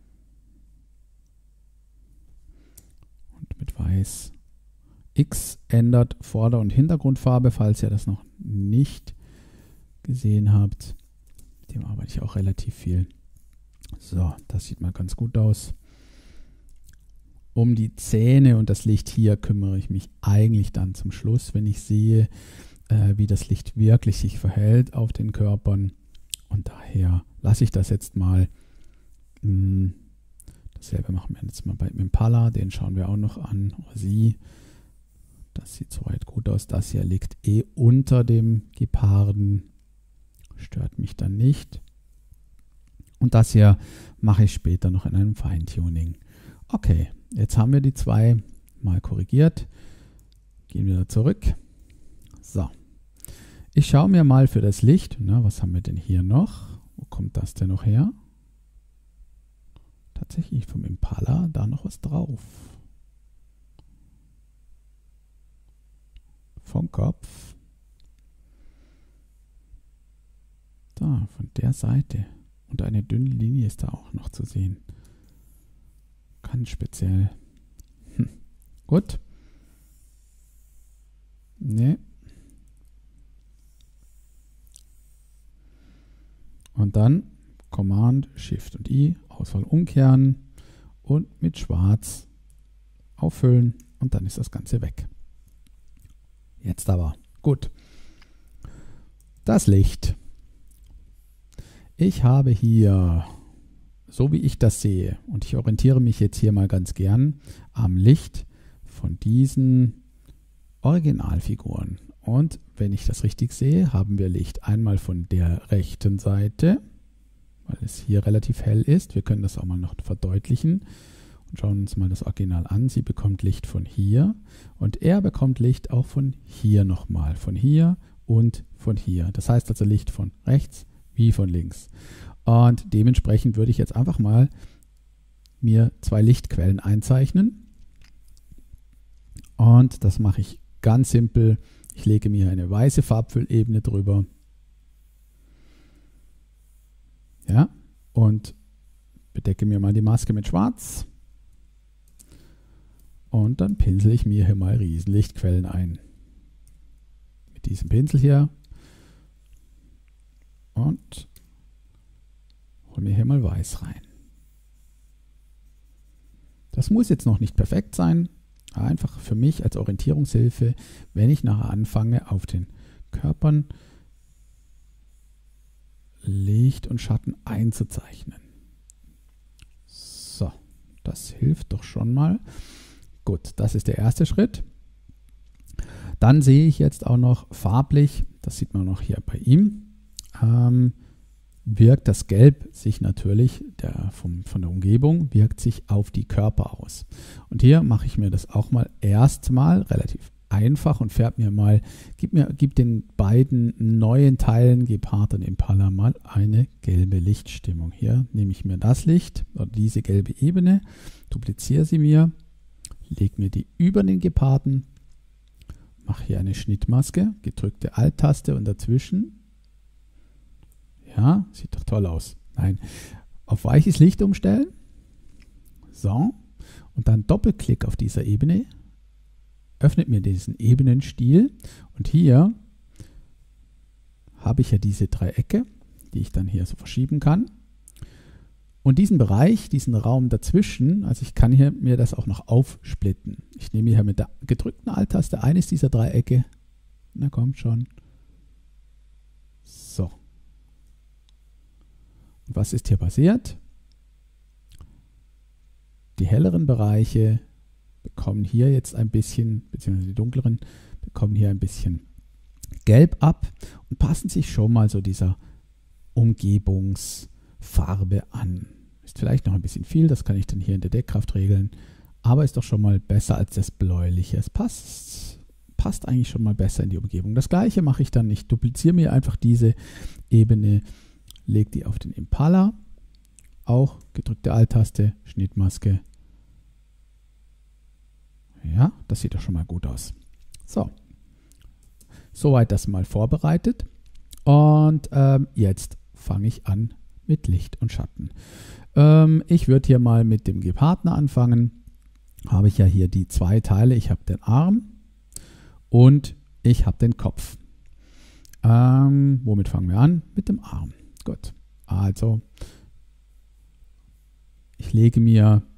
Und mit Weiß. X ändert Vorder- und Hintergrundfarbe, falls ihr das noch nicht gesehen habt. Mit dem arbeite ich auch relativ viel. So, das sieht mal ganz gut aus. Um die Zähne und das Licht hier kümmere ich mich eigentlich dann zum Schluss, wenn ich sehe, äh, wie das Licht wirklich sich verhält auf den Körpern. Und daher lasse ich das jetzt mal. Mh, dasselbe machen wir jetzt mal bei Impala, den schauen wir auch noch an. Oder sie. Das sieht soweit gut aus. Das hier liegt eh unter dem Geparden. Stört mich dann nicht. Und das hier mache ich später noch in einem Feintuning. Okay, jetzt haben wir die zwei mal korrigiert. Gehen wieder zurück. So. Ich schaue mir mal für das Licht, na, was haben wir denn hier noch? Wo kommt das denn noch her? Tatsächlich vom Impala da noch was drauf. Vom Kopf. Da, von der Seite. Und eine dünne Linie ist da auch noch zu sehen. Ganz speziell. Hm. Gut. Ne. Und dann Command, Shift und I, Auswahl umkehren und mit Schwarz auffüllen und dann ist das Ganze weg. Jetzt aber. Gut. Das Licht. Ich habe hier, so wie ich das sehe, und ich orientiere mich jetzt hier mal ganz gern am Licht von diesen Originalfiguren. Und wenn ich das richtig sehe, haben wir Licht einmal von der rechten Seite, weil es hier relativ hell ist. Wir können das auch mal noch verdeutlichen und schauen uns mal das Original an. Sie bekommt Licht von hier und er bekommt Licht auch von hier nochmal, von hier und von hier. Das heißt also Licht von rechts wie von links. Und dementsprechend würde ich jetzt einfach mal mir zwei Lichtquellen einzeichnen. Und das mache ich ganz simpel. Ich lege mir eine weiße Farbfüllebene drüber. Ja, und bedecke mir mal die Maske mit Schwarz. Und dann pinsel ich mir hier mal Riesenlichtquellen ein. Mit diesem Pinsel hier. Und hole mir hier mal weiß rein. Das muss jetzt noch nicht perfekt sein. Einfach für mich als Orientierungshilfe, wenn ich nachher anfange, auf den Körpern Licht und Schatten einzuzeichnen. So, das hilft doch schon mal. Gut, das ist der erste Schritt. Dann sehe ich jetzt auch noch farblich, das sieht man noch hier bei ihm, ähm, wirkt das Gelb sich natürlich der, vom, von der Umgebung, wirkt sich auf die Körper aus. Und hier mache ich mir das auch mal erstmal relativ einfach und färbe mir mal, gib mir, gib den beiden neuen Teilen Gepard und Impala mal eine gelbe Lichtstimmung. Hier nehme ich mir das Licht oder diese gelbe Ebene, dupliziere sie mir, lege mir die über den Geparden, mache hier eine Schnittmaske, gedrückte Alt-Taste und dazwischen. Ja, sieht doch toll aus. Nein, auf weiches Licht umstellen. So, und dann Doppelklick auf dieser Ebene. Öffnet mir diesen Ebenenstiel. Und hier habe ich ja diese Dreiecke, die ich dann hier so verschieben kann. Und diesen Bereich, diesen Raum dazwischen, also ich kann hier mir das auch noch aufsplitten. Ich nehme hier mit der gedrückten Alt-Taste eines dieser Dreiecke. Na kommt schon. So. Und was ist hier passiert? Die helleren Bereiche bekommen hier jetzt ein bisschen, beziehungsweise die dunkleren, bekommen hier ein bisschen Gelb ab und passen sich schon mal so dieser Umgebungsfarbe an. Ist vielleicht noch ein bisschen viel, das kann ich dann hier in der Deckkraft regeln, aber ist doch schon mal besser als das Bläuliche. Es passt, passt eigentlich schon mal besser in die Umgebung. Das gleiche mache ich dann, ich dupliziere mir einfach diese Ebene, lege die auf den Impala, auch gedrückte Alt-Taste, Schnittmaske. Ja, das sieht doch schon mal gut aus. So, soweit das mal vorbereitet. Und ähm, jetzt fange ich an mit Licht und Schatten. Ähm, ich würde hier mal mit dem Geparden anfangen. Habe ich ja hier die zwei Teile. Ich habe den Arm und ich habe den Kopf. Ähm, womit fangen wir an? Mit dem Arm. Gut, also ich lege mir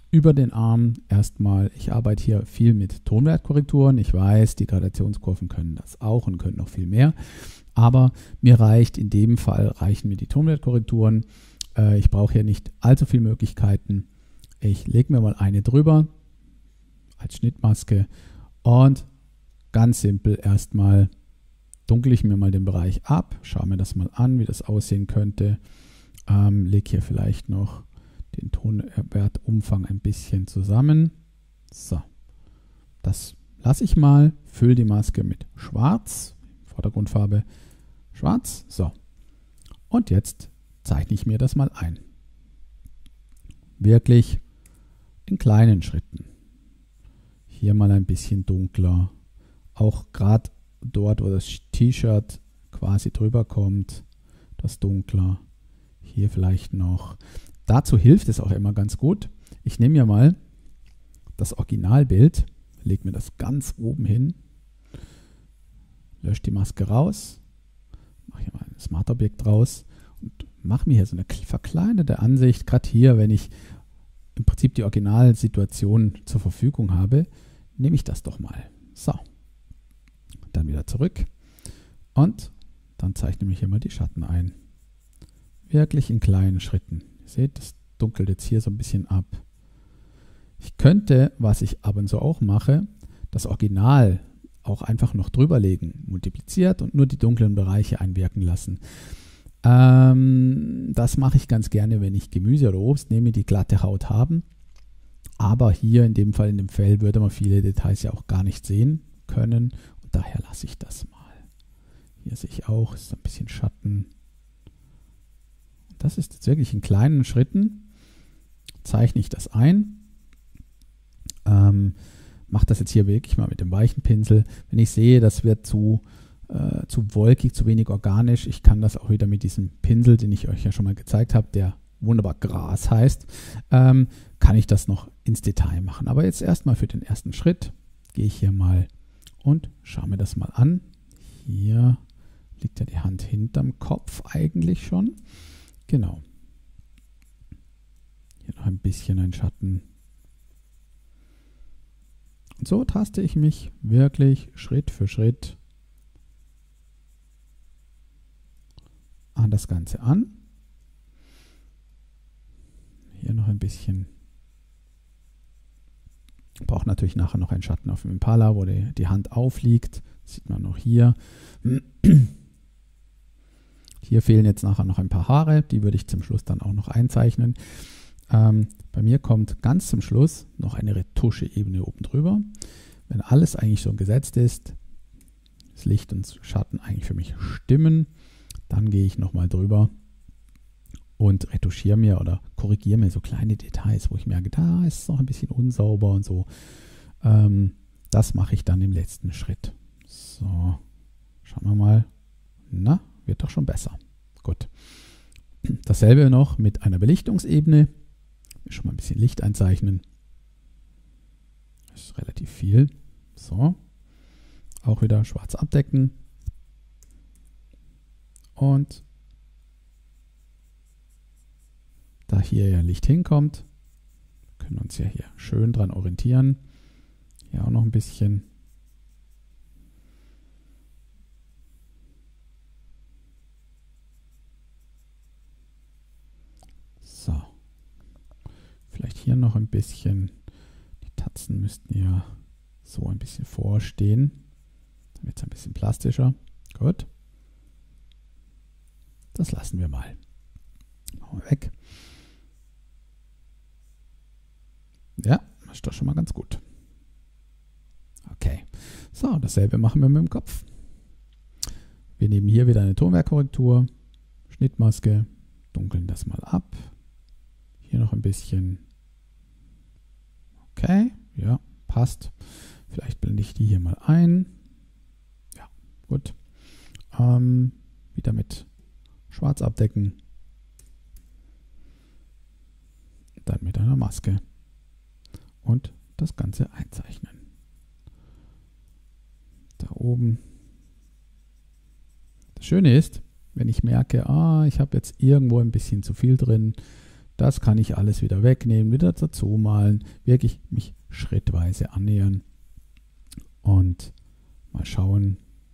über den Arm erstmal, ich arbeite hier viel mit Tonwertkorrekturen. Ich weiß, die Gradationskurven können das auch und können noch viel mehr. Aber mir reicht, in dem Fall reichen mir die Tonwertkorrekturen. Äh, ich brauche hier nicht allzu viele Möglichkeiten. Ich lege mir mal eine drüber als Schnittmaske und ganz simpel erstmal dunkle ich mir mal den Bereich ab, schaue mir das mal an, wie das aussehen könnte. Ähm, lege hier vielleicht noch den Tonwertumfang ein bisschen zusammen. So, das lasse ich mal, fülle die Maske mit Schwarz, Vordergrundfarbe Schwarz. So, und jetzt zeichne ich mir das mal ein. Wirklich in kleinen Schritten. Hier mal ein bisschen dunkler. Auch gerade dort, wo das T-Shirt quasi drüber kommt, das dunkler. Hier vielleicht noch. Dazu hilft es auch immer ganz gut. Ich nehme mir mal das Originalbild, lege mir das ganz oben hin, lösche die Maske raus, mache hier mal ein Smart-Objekt raus und mache mir hier so eine verkleinerte Ansicht. Gerade hier, wenn ich im Prinzip die Originalsituation zur Verfügung habe, nehme ich das doch mal. So, dann wieder zurück und dann zeichne ich hier mal die Schatten ein. Wirklich in kleinen Schritten. Ihr seht, das dunkelt jetzt hier so ein bisschen ab. Ich könnte, was ich ab und zu auch mache, das Original auch einfach noch drüber legen, multipliziert und nur die dunklen Bereiche einwirken lassen. Ähm, das mache ich ganz gerne, wenn ich Gemüse oder Obst nehme, die glatte Haut haben. Aber hier in dem Fall in dem Fell würde man viele Details ja auch gar nicht sehen können. Und daher lasse ich das mal. Hier sehe ich auch, ist ein bisschen Schatten. Das ist jetzt wirklich in kleinen Schritten. Zeichne ich das ein. Ähm, mache das jetzt hier wirklich mal mit dem weichen Pinsel. Wenn ich sehe, das wird zu, äh, zu wolkig, zu wenig organisch, ich kann das auch wieder mit diesem Pinsel, den ich euch ja schon mal gezeigt habe, der wunderbar Gras heißt, ähm, kann ich das noch ins Detail machen. Aber jetzt erstmal für den ersten Schritt gehe ich hier mal und schaue mir das mal an. Hier liegt ja die Hand hinterm Kopf eigentlich schon. Genau. Hier noch ein bisschen ein Schatten. Und so taste ich mich wirklich Schritt für Schritt an das Ganze an. Hier noch ein bisschen. Braucht natürlich nachher noch einen Schatten auf dem Impala, wo die, die Hand aufliegt. Das sieht man noch hier. Hier fehlen jetzt nachher noch ein paar Haare, die würde ich zum Schluss dann auch noch einzeichnen. Ähm, bei mir kommt ganz zum Schluss noch eine Retusche-Ebene oben drüber. Wenn alles eigentlich schon gesetzt ist, das Licht und Schatten eigentlich für mich stimmen, dann gehe ich nochmal drüber und retuschiere mir oder korrigiere mir so kleine Details, wo ich merke, da ist es noch ein bisschen unsauber und so. Ähm, das mache ich dann im letzten Schritt. So, schauen wir mal. Na, wird doch schon besser. Gut. Dasselbe noch mit einer Belichtungsebene. Schon mal ein bisschen Licht einzeichnen. Das ist relativ viel. So. Auch wieder schwarz abdecken. Und da hier ja Licht hinkommt, können wir uns ja hier schön dran orientieren. Hier auch noch ein bisschen. So. Vielleicht hier noch ein bisschen. Die Tatzen müssten ja so ein bisschen vorstehen. Dann wird es ein bisschen plastischer. Gut. Das lassen wir mal. Machen wir weg. Ja, das ist doch schon mal ganz gut. Okay. So, dasselbe machen wir mit dem Kopf. Wir nehmen hier wieder eine Tonwerkkorrektur. Schnittmaske. Dunkeln das mal ab. Hier noch ein bisschen. Okay, ja, passt. Vielleicht blende ich die hier mal ein. Ja, gut. Ähm, wieder mit Schwarz abdecken. Dann mit einer Maske. Und das Ganze einzeichnen. Da oben. Das Schöne ist, wenn ich merke, ah, ich habe jetzt irgendwo ein bisschen zu viel drin, Das kann ich alles wieder wegnehmen, wieder dazu malen, wirklich mich schrittweise annähern und mal schauen,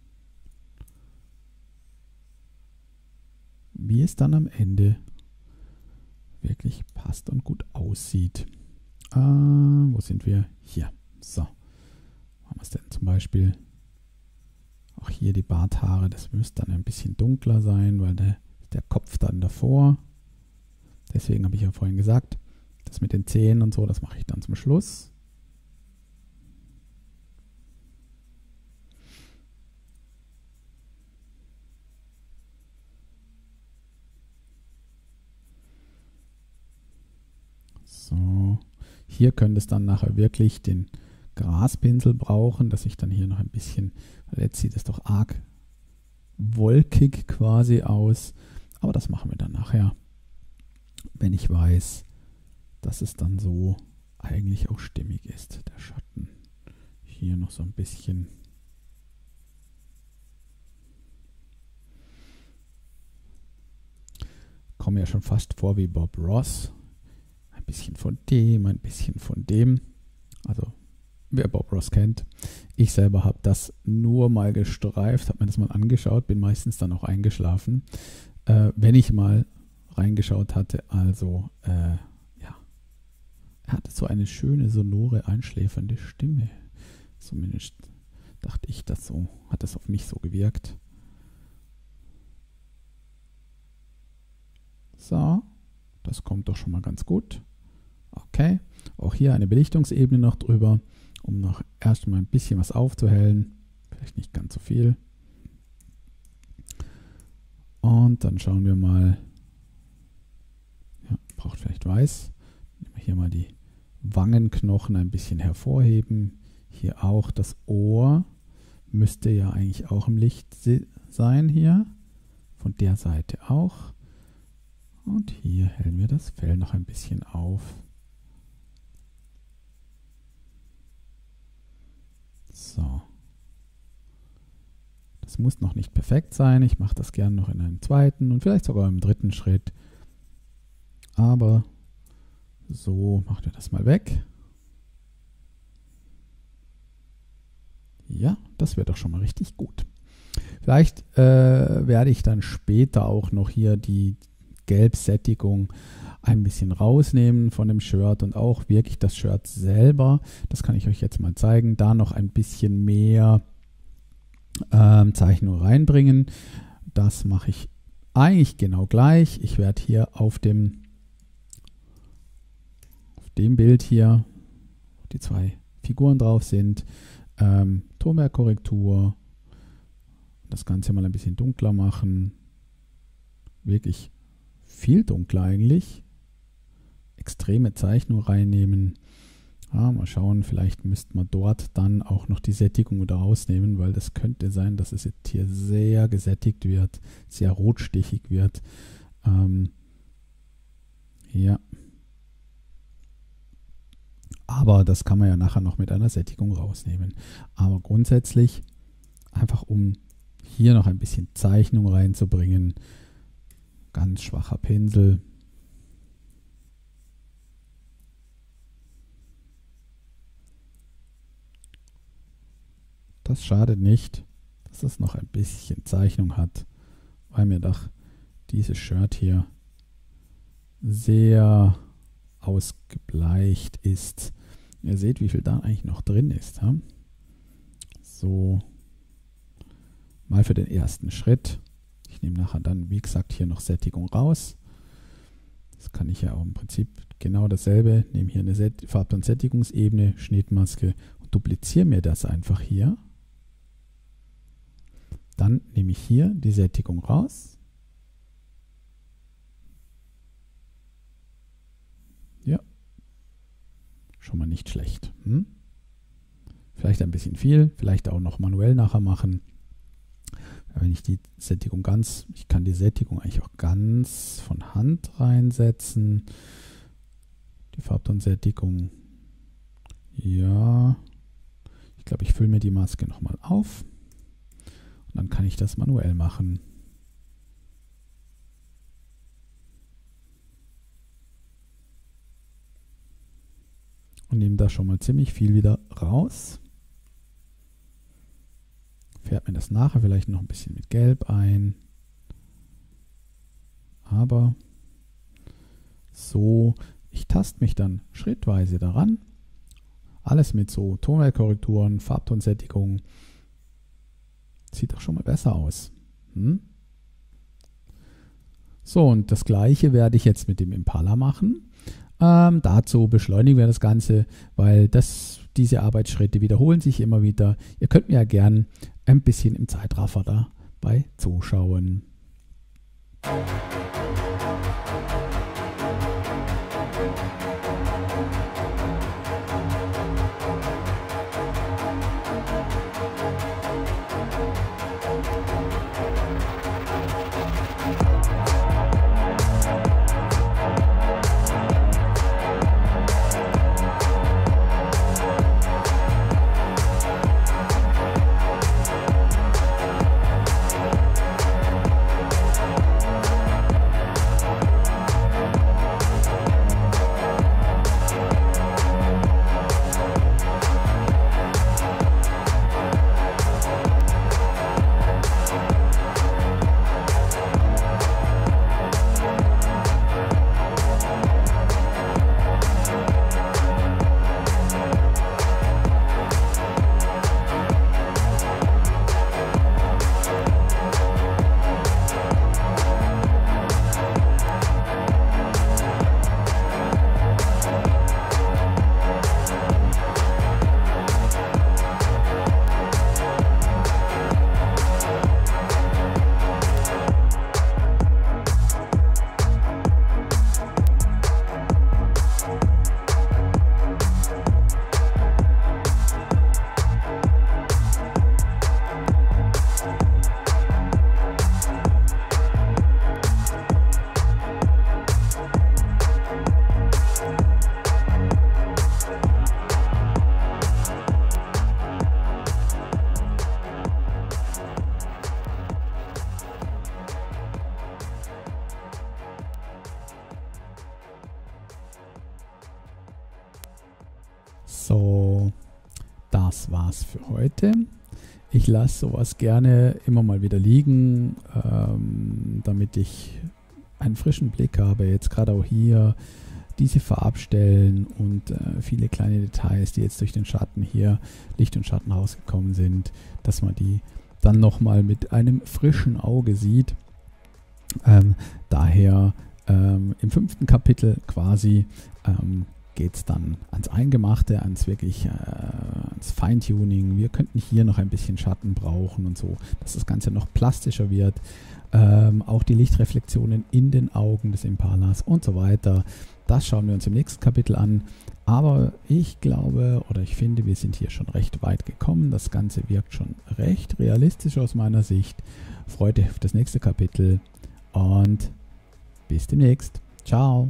wie es dann am Ende wirklich passt und gut aussieht. Äh, wo sind wir? Hier. So. Machen wir es denn zum Beispiel? Auch hier die Barthaare, das müsste dann ein bisschen dunkler sein, weil der, der Kopf dann davor. Deswegen habe ich ja vorhin gesagt, das mit den Zähnen und so, das mache ich dann zum Schluss. So, hier könnte es dann nachher wirklich den Graspinsel brauchen, dass ich dann hier noch ein bisschen, weil jetzt sieht es doch arg wolkig quasi aus, aber das machen wir dann nachher, wenn ich weiß, dass es dann so eigentlich auch stimmig ist, der Schatten. Hier noch so ein bisschen. Komme ja schon fast vor wie Bob Ross. Ein bisschen von dem, ein bisschen von dem. Also, wer Bob Ross kennt. Ich selber habe das nur mal gestreift, habe mir das mal angeschaut, bin meistens dann auch eingeschlafen. Äh, wenn ich mal reingeschaut hatte, also, äh, ja. Er hatte so eine schöne, sonore, einschläfernde Stimme. Zumindest dachte ich das so, hat das auf mich so gewirkt. So, das kommt doch schon mal ganz gut. Okay, auch hier eine Belichtungsebene noch drüber, um noch erstmal ein bisschen was aufzuhellen. Vielleicht nicht ganz so viel. Und dann schauen wir mal. Ja, braucht vielleicht weiß. Nehmen wir hier mal die Wangenknochen ein bisschen hervorheben. Hier auch das Ohr. Müsste ja eigentlich auch im Licht sein hier. Von der Seite auch. Und hier hellen wir das Fell noch ein bisschen auf. So. Das muss noch nicht perfekt sein. Ich mache das gerne noch in einem zweiten und vielleicht sogar im dritten Schritt. Aber so macht ihr das mal weg. Ja, das wird doch schon mal richtig gut. Vielleicht äh, werde ich dann später auch noch hier die Gelbsättigung ein bisschen rausnehmen von dem Shirt und auch wirklich das Shirt selber, das kann ich euch jetzt mal zeigen, da noch ein bisschen mehr ähm, Zeichnung reinbringen. Das mache ich eigentlich genau gleich. Ich werde hier auf dem, auf dem Bild hier, wo die zwei Figuren drauf sind, ähm, Tonwerkkorrektur, das Ganze mal ein bisschen dunkler machen, wirklich viel dunkler eigentlich. Extreme Zeichnung reinnehmen. Ja, mal schauen, vielleicht müsste man dort dann auch noch die Sättigung wieder rausnehmen, weil das könnte sein, dass es jetzt hier sehr gesättigt wird, sehr rotstichig wird. Ähm, ja. Aber das kann man ja nachher noch mit einer Sättigung rausnehmen. Aber grundsätzlich, einfach um hier noch ein bisschen Zeichnung reinzubringen, ganz schwacher Pinsel. Das schadet nicht, dass es noch ein bisschen Zeichnung hat, weil mir doch dieses Shirt hier sehr ausgebleicht ist. Ihr seht, wie viel da eigentlich noch drin ist. Ja? So, mal für den ersten Schritt. Ich nehme nachher dann, wie gesagt, hier noch Sättigung raus. Das kann ich ja auch im Prinzip genau dasselbe. Nehme hier eine Farb- und Sättigungsebene, Schnittmaske und dupliziere mir das einfach hier. Dann nehme ich hier die Sättigung raus. Ja, schon mal nicht schlecht. Hm? Vielleicht ein bisschen viel, vielleicht auch noch manuell nachher machen. Wenn ich die Sättigung ganz, ich kann die Sättigung eigentlich auch ganz von Hand reinsetzen. Die Farbtonsättigung, ja, ich glaube, ich fülle mir die Maske nochmal auf. Und dann kann ich das manuell machen. und nehme da schon mal ziemlich viel wieder raus. Färbt mir das nachher vielleicht noch ein bisschen mit Gelb ein. Aber so, ich taste mich dann schrittweise daran. Alles mit so Tonwertkorrekturen, Farbtonsättigung. Sieht doch schon mal besser aus. Hm? So, und das gleiche werde ich jetzt mit dem Impala machen. Ähm, dazu beschleunigen wir das Ganze, weil das, diese Arbeitsschritte wiederholen sich immer wieder. Ihr könnt mir ja gern ein bisschen im Zeitraffer dabei zuschauen. So, das war's für heute. Ich lasse sowas gerne immer mal wieder liegen, ähm, damit ich einen frischen Blick habe. Jetzt gerade auch hier diese Farbstellen und äh, viele kleine Details, die jetzt durch den Schatten hier, Licht und Schatten rausgekommen sind, dass man die dann nochmal mit einem frischen Auge sieht. Ähm, daher ähm, im fünften Kapitel quasi ähm, geht es dann ans Eingemachte, ans wirklich äh, ans Feintuning. Wir könnten hier noch ein bisschen Schatten brauchen und so, dass das Ganze noch plastischer wird. Ähm, auch die Lichtreflexionen in den Augen des Impalas und so weiter. Das schauen wir uns im nächsten Kapitel an. Aber ich glaube oder ich finde, wir sind hier schon recht weit gekommen. Das Ganze wirkt schon recht realistisch aus meiner Sicht. Freut euch auf das nächste Kapitel und bis demnächst. Ciao.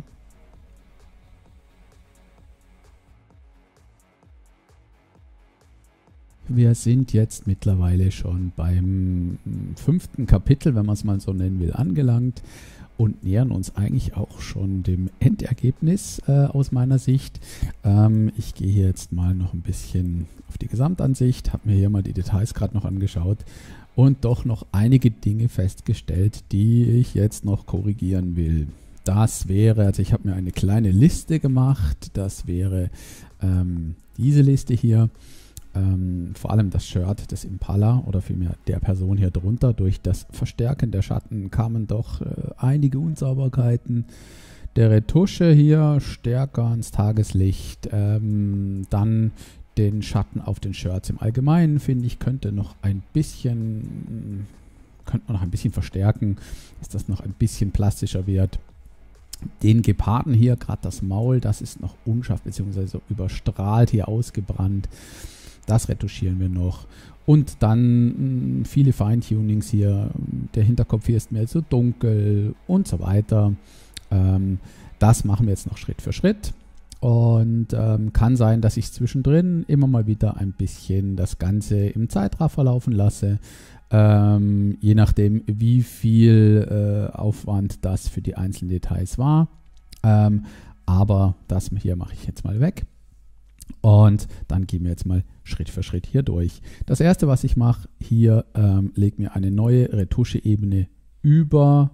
Wir sind jetzt mittlerweile schon beim fünften Kapitel, wenn man es mal so nennen will, angelangt und nähern uns eigentlich auch schon dem Endergebnis äh, aus meiner Sicht. Ähm, ich gehe hier jetzt mal noch ein bisschen auf die Gesamtansicht, habe mir hier mal die Details gerade noch angeschaut und doch noch einige Dinge festgestellt, die ich jetzt noch korrigieren will. Das wäre, also ich habe mir eine kleine Liste gemacht, das wäre ähm, diese Liste hier. Ähm, vor allem das Shirt des Impala oder vielmehr der Person hier drunter. Durch das Verstärken der Schatten kamen doch äh, einige Unsauberkeiten der Retusche hier stärker ans Tageslicht. Ähm, dann den Schatten auf den Shirts im Allgemeinen, finde ich, könnte noch ein bisschen, könnte man noch ein bisschen verstärken, dass das noch ein bisschen plastischer wird. Den Geparden hier, gerade das Maul, das ist noch unscharf bzw. so überstrahlt hier ausgebrannt. Das retuschieren wir noch. Und dann mh, viele Feintunings hier. Der Hinterkopf hier ist mehr so dunkel und so weiter. Ähm, das machen wir jetzt noch Schritt für Schritt. Und ähm, kann sein, dass ich zwischendrin immer mal wieder ein bisschen das Ganze im Zeitraffer laufen lasse. Ähm, je nachdem, wie viel äh, Aufwand das für die einzelnen Details war. Ähm, aber das hier mache ich jetzt mal weg. Und dann gehen wir jetzt mal Schritt für Schritt hier durch. Das erste, was ich mache, hier ähm, lege mir eine neue Retusche-Ebene über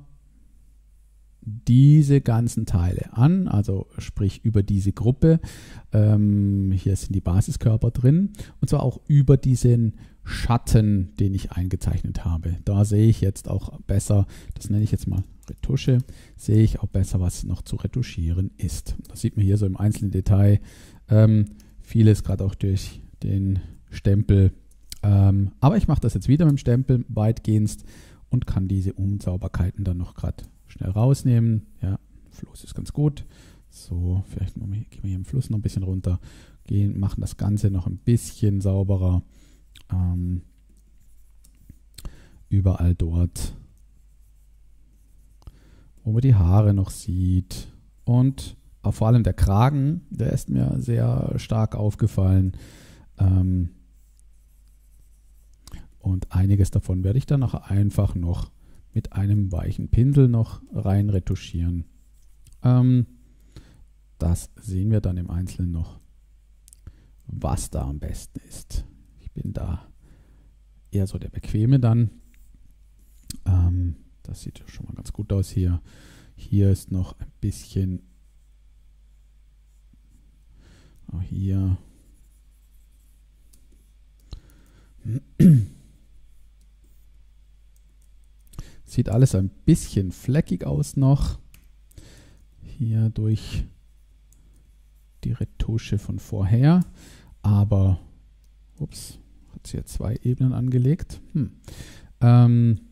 diese ganzen Teile an, also sprich über diese Gruppe. Ähm, hier sind die Basiskörper drin und zwar auch über diesen Schatten, den ich eingezeichnet habe. Da sehe ich jetzt auch besser, das nenne ich jetzt mal Retusche, sehe ich auch besser, was noch zu retuschieren ist. Das sieht man hier so im einzelnen Detail. Ähm, vieles gerade auch durch den Stempel. Ähm, aber ich mache das jetzt wieder mit dem Stempel weitgehend und kann diese Unsauberkeiten dann noch gerade schnell rausnehmen. Ja, Fluss ist ganz gut. So, vielleicht gehen wir hier im Fluss noch ein bisschen runter, gehen, machen das Ganze noch ein bisschen sauberer. Ähm, überall dort, wo man die Haare noch sieht. Und auch vor allem der Kragen, der ist mir sehr stark aufgefallen. Ähm, und einiges davon werde ich dann auch einfach noch mit einem weichen Pinsel noch rein retuschieren. Ähm, das sehen wir dann im Einzelnen noch, was da am besten ist. Ich bin da eher so der Bequeme dann. Ähm, das sieht schon mal ganz gut aus hier. Hier ist noch ein bisschen, auch hier. Sieht alles ein bisschen fleckig aus noch. Hier durch die Retusche von vorher. Aber, ups, hat sie hier zwei Ebenen angelegt. Hm. Ähm,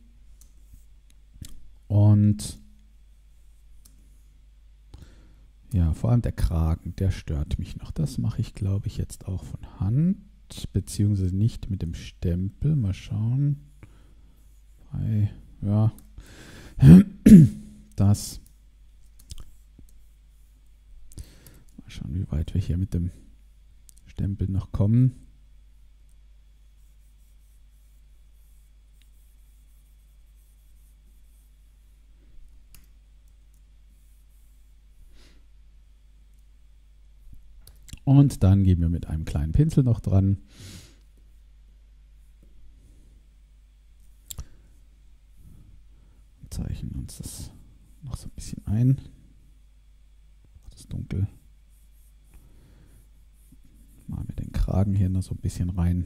und ja, vor allem der Kragen, der stört mich noch. Das mache ich, glaube ich, jetzt auch von Hand, beziehungsweise nicht mit dem Stempel. Mal schauen. Bei Ja, das. Mal schauen, wie weit wir hier mit dem Stempel noch kommen. Und dann gehen wir mit einem kleinen Pinsel noch dran. Zeichnen uns das noch so ein bisschen ein. Das ist dunkel. Machen wir den Kragen hier noch so ein bisschen rein.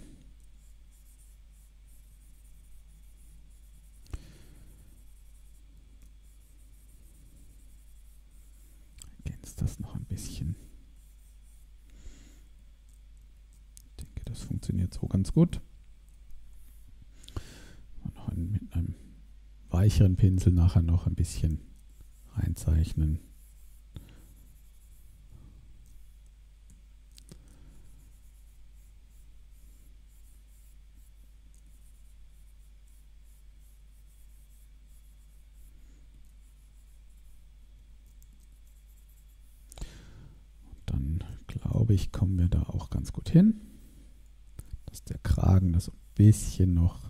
Ergänzt das noch ein bisschen. Ich denke, das funktioniert so ganz gut. Und noch ein, mit einem weicheren Pinsel nachher noch ein bisschen reinzeichnen. Und dann glaube ich, kommen wir da auch ganz gut hin, dass der Kragen das ein bisschen noch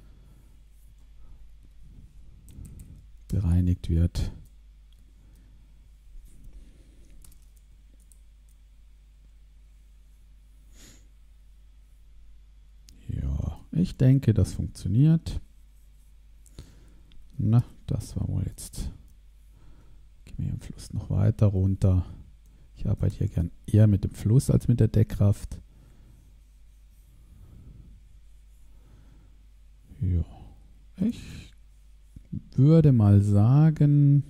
bereinigt wird. Ja, ich denke, das funktioniert. Na, das war wohl jetzt. Gehen wir im Fluss noch weiter runter. Ich arbeite hier gern eher mit dem Fluss als mit der Deckkraft. Ja, ich würde mal sagen,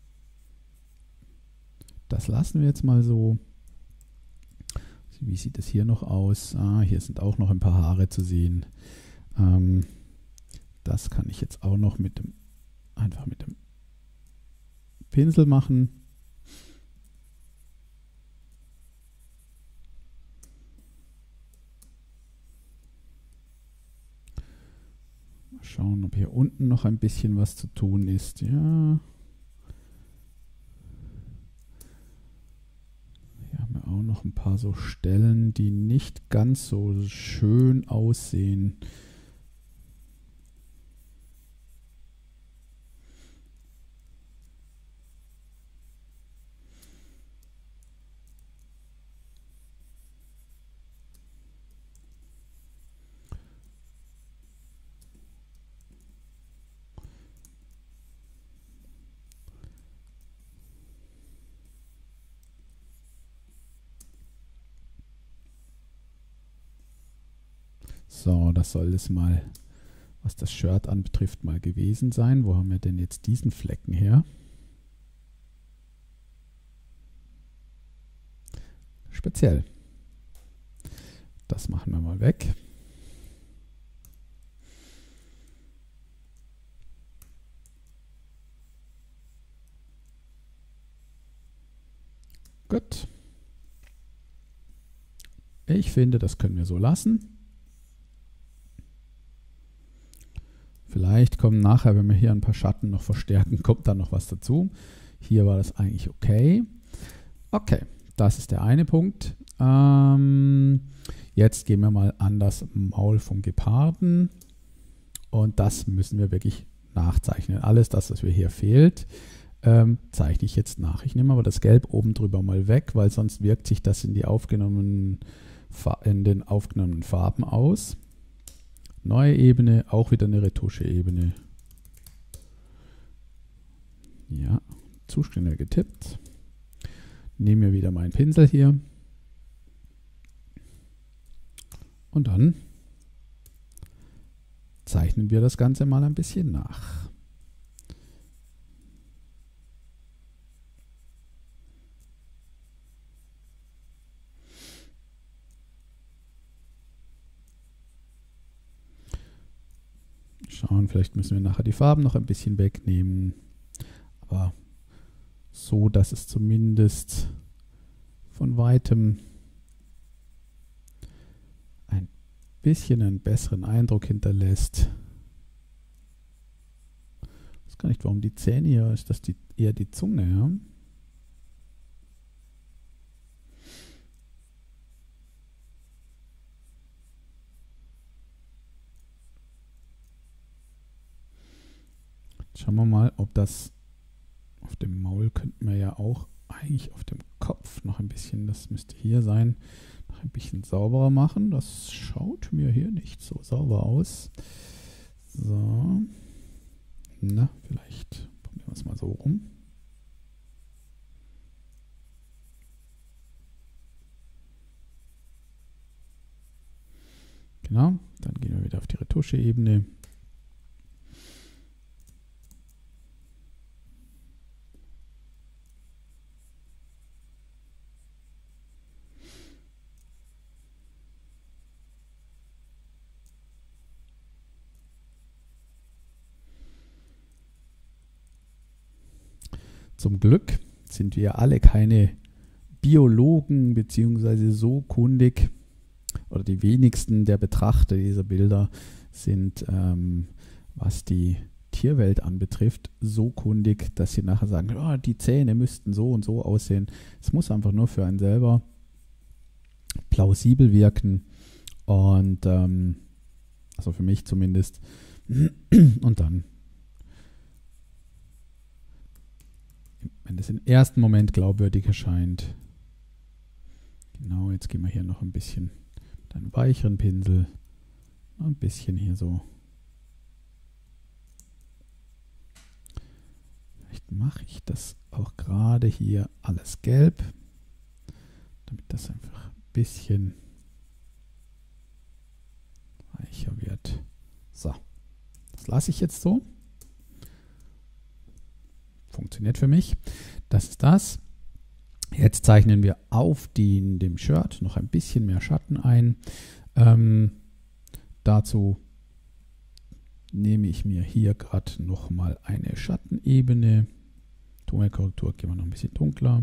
das lassen wir jetzt mal so. Wie sieht es hier noch aus? Ah, hier sind auch noch ein paar Haare zu sehen. Ähm, das kann ich jetzt auch noch mit dem, einfach mit dem Pinsel machen. Mal schauen, ob hier unten noch ein bisschen was zu tun ist. Ja. Hier haben wir auch noch ein paar so Stellen, die nicht ganz so schön aussehen. So, das soll es mal, was das Shirt anbetrifft, mal gewesen sein. Wo haben wir denn jetzt diesen Flecken her? Speziell. Das machen wir mal weg. Gut. Ich finde, das können wir so lassen. Vielleicht kommen nachher, wenn wir hier ein paar Schatten noch verstärken, kommt dann noch was dazu. Hier war das eigentlich okay. Okay, das ist der eine Punkt. Ähm, jetzt gehen wir mal an das Maul vom Geparden. Und das müssen wir wirklich nachzeichnen. Alles das, was mir hier fehlt, ähm, zeichne ich jetzt nach. Ich nehme aber das Gelb oben drüber mal weg, weil sonst wirkt sich das in, die aufgenommenen, in den aufgenommenen Farben aus. Neue Ebene, auch wieder eine Retusche-Ebene. Ja, zu schnell getippt. Nehme mir wieder meinen Pinsel hier. Und dann zeichnen wir das Ganze mal ein bisschen nach. Schauen, vielleicht müssen wir nachher die Farben noch ein bisschen wegnehmen. Aber so, dass es zumindest von weitem ein bisschen einen besseren Eindruck hinterlässt. Ich weiß gar nicht, warum die Zähne hier, ist das die, eher die Zunge, ja? Schauen wir mal, ob das auf dem Maul könnten wir ja auch eigentlich auf dem Kopf noch ein bisschen, das müsste hier sein, noch ein bisschen sauberer machen. Das schaut mir hier nicht so sauber aus. So. Na, vielleicht probieren wir es mal so rum. Genau, dann gehen wir wieder auf die Retusche-Ebene. Zum Glück sind wir alle keine Biologen beziehungsweise so kundig, oder die wenigsten der Betrachter dieser Bilder sind, ähm, was die Tierwelt anbetrifft, so kundig, dass sie nachher sagen, oh, die Zähne müssten so und so aussehen. Es muss einfach nur für einen selber plausibel wirken und ähm, also für mich zumindest. Und dann, wenn es im ersten Moment glaubwürdig erscheint, genau, jetzt gehen wir hier noch ein bisschen mit einem weicheren Pinsel, ein bisschen hier so. Vielleicht mache ich das auch gerade hier alles gelb, damit das einfach ein bisschen weicher wird. So, das lasse ich jetzt so. Funktioniert für mich. Das ist das. Jetzt zeichnen wir auf die, dem Shirt noch ein bisschen mehr Schatten ein. Ähm, dazu nehme ich mir hier gerade nochmal eine Schattenebene. Tonkorrektur gehen wir noch ein bisschen dunkler.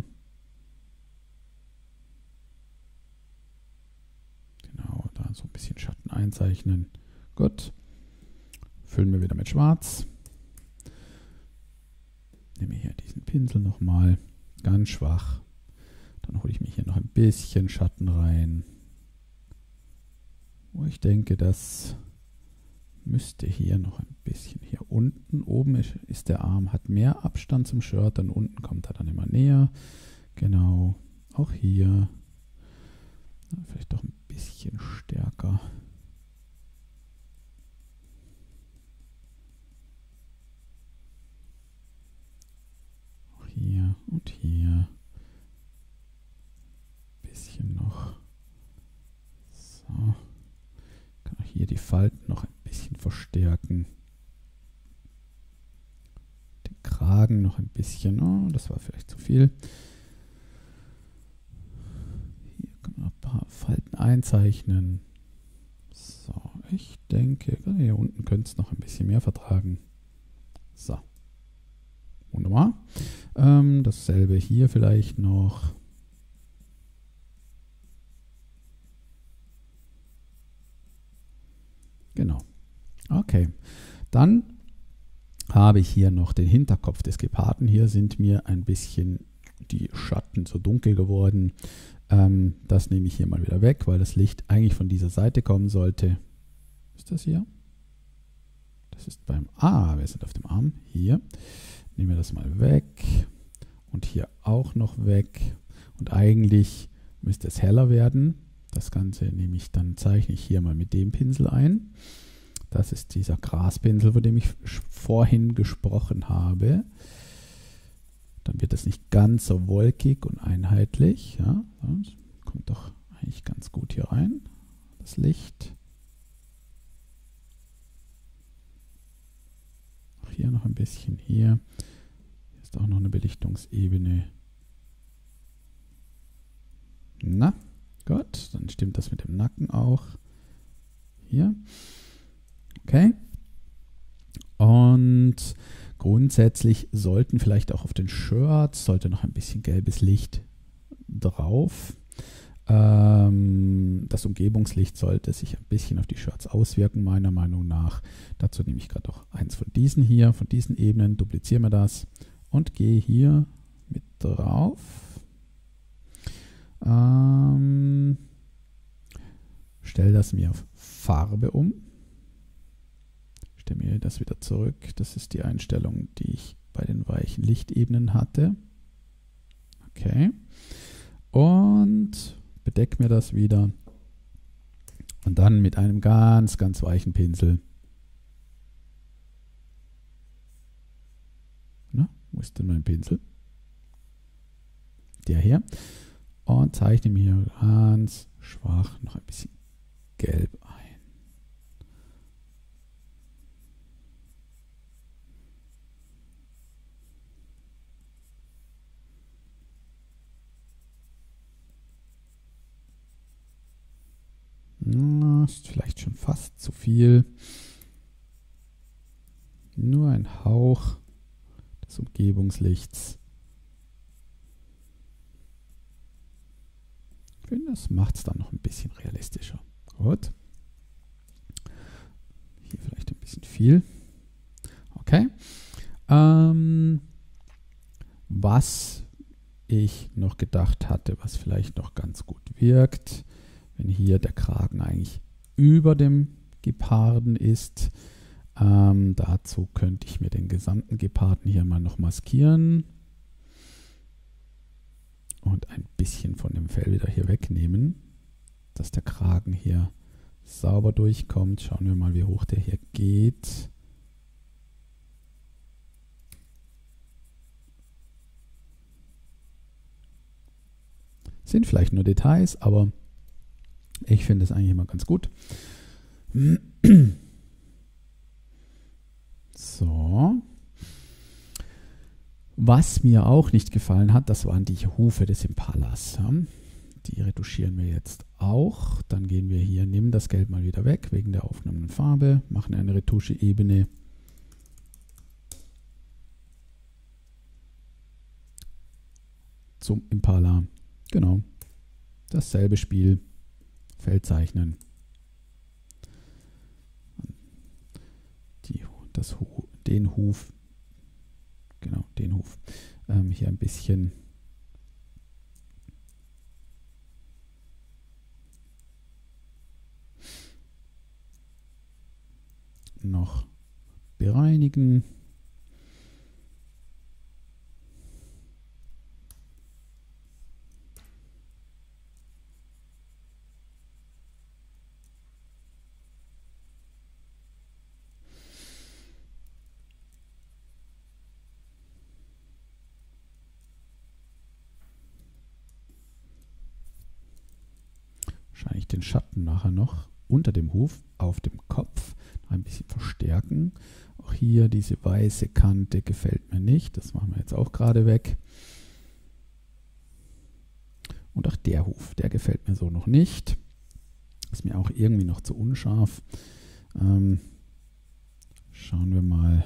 Genau, da so ein bisschen Schatten einzeichnen. Gut. Füllen wir wieder mit Schwarz. Nehme hier diesen Pinsel nochmal, ganz schwach. Dann hole ich mir hier noch ein bisschen Schatten rein. Wo ich denke, das müsste hier noch ein bisschen hier unten. Oben ist, ist der Arm, hat mehr Abstand zum Shirt, dann unten kommt er dann immer näher. Genau, auch hier. Vielleicht doch ein bisschen stärker. Hier und hier. Bisschen noch. So. Kann auch hier die Falten noch ein bisschen verstärken. Den Kragen noch ein bisschen. Oh, das war vielleicht zu viel. Hier können wir noch ein paar Falten einzeichnen. So, ich denke, hier unten könnte es noch ein bisschen mehr vertragen. So. Wunderbar. Ähm, dasselbe hier vielleicht noch. Genau. Okay. Dann habe ich hier noch den Hinterkopf des Geparden. Hier sind mir ein bisschen die Schatten so dunkel geworden. Ähm, das nehme ich hier mal wieder weg, weil das Licht eigentlich von dieser Seite kommen sollte. Ist das hier? Das ist beim... Ah, wir sind auf dem Arm. Hier. Nehmen wir das mal weg. Und hier auch noch weg. Und eigentlich müsste es heller werden. Das Ganze nehme ich, dann zeichne ich hier mal mit dem Pinsel ein. Das ist dieser Graspinsel, von dem ich vorhin gesprochen habe. Dann wird das nicht ganz so wolkig und einheitlich. Ja, das kommt doch eigentlich ganz gut hier rein, das Licht. Auch hier noch ein bisschen, hier. Hier ist auch noch eine Belichtungsebene. Na, gut, dann stimmt das mit dem Nacken auch. Hier. Okay. Und grundsätzlich sollten vielleicht auch auf den Shirts, sollte noch ein bisschen gelbes Licht drauf. Ähm, das Umgebungslicht sollte sich ein bisschen auf die Shirts auswirken, meiner Meinung nach. Dazu nehme ich gerade auch eins von diesen hier, von diesen Ebenen, dupliziere mir das und gehe hier mit drauf. Ähm, stelle das mir auf Farbe um. Stelle mir das wieder zurück. Das ist die Einstellung, die ich bei den weichen Lichtebenen hatte. Okay. Und bedecke mir das wieder. Und dann mit einem ganz, ganz weichen Pinsel. Na, wo ist denn mein Pinsel? Der hier. Und zeichne mir ganz schwach noch ein bisschen gelb ein. Das ist vielleicht schon fast zu viel. Nur ein Hauch des Umgebungslichts. Ich finde, das macht es dann noch ein bisschen realistischer. Gut. Hier vielleicht ein bisschen viel. Okay. Ähm, was ich noch gedacht hatte, was vielleicht noch ganz gut wirkt, wenn hier der Kragen eigentlich über dem Geparden ist. Ähm, dazu könnte ich mir den gesamten Geparden hier mal noch maskieren und ein bisschen von dem Fell wieder hier wegnehmen, dass der Kragen hier sauber durchkommt. Schauen wir mal, wie hoch der hier geht. Sind vielleicht nur Details, aber ich finde es eigentlich immer ganz gut. So. Was mir auch nicht gefallen hat, das waren die Hufe des Impalas. Die retuschieren wir jetzt auch. Dann gehen wir hier, nehmen das Gelb mal wieder weg, wegen der aufgenommenen Farbe, machen eine Retusche-Ebene. Zum Impala. Genau. Dasselbe Spiel. Feld zeichnen. Die, das, den Huf, genau, den Huf, ähm, hier ein bisschen noch bereinigen. Wahrscheinlich den Schatten nachher noch unter dem Huf auf dem Kopf ein bisschen verstärken. Auch hier diese weiße Kante gefällt mir nicht. Das machen wir jetzt auch gerade weg. Und auch der Huf, der gefällt mir so noch nicht. Ist mir auch irgendwie noch zu unscharf. Ähm, schauen wir mal.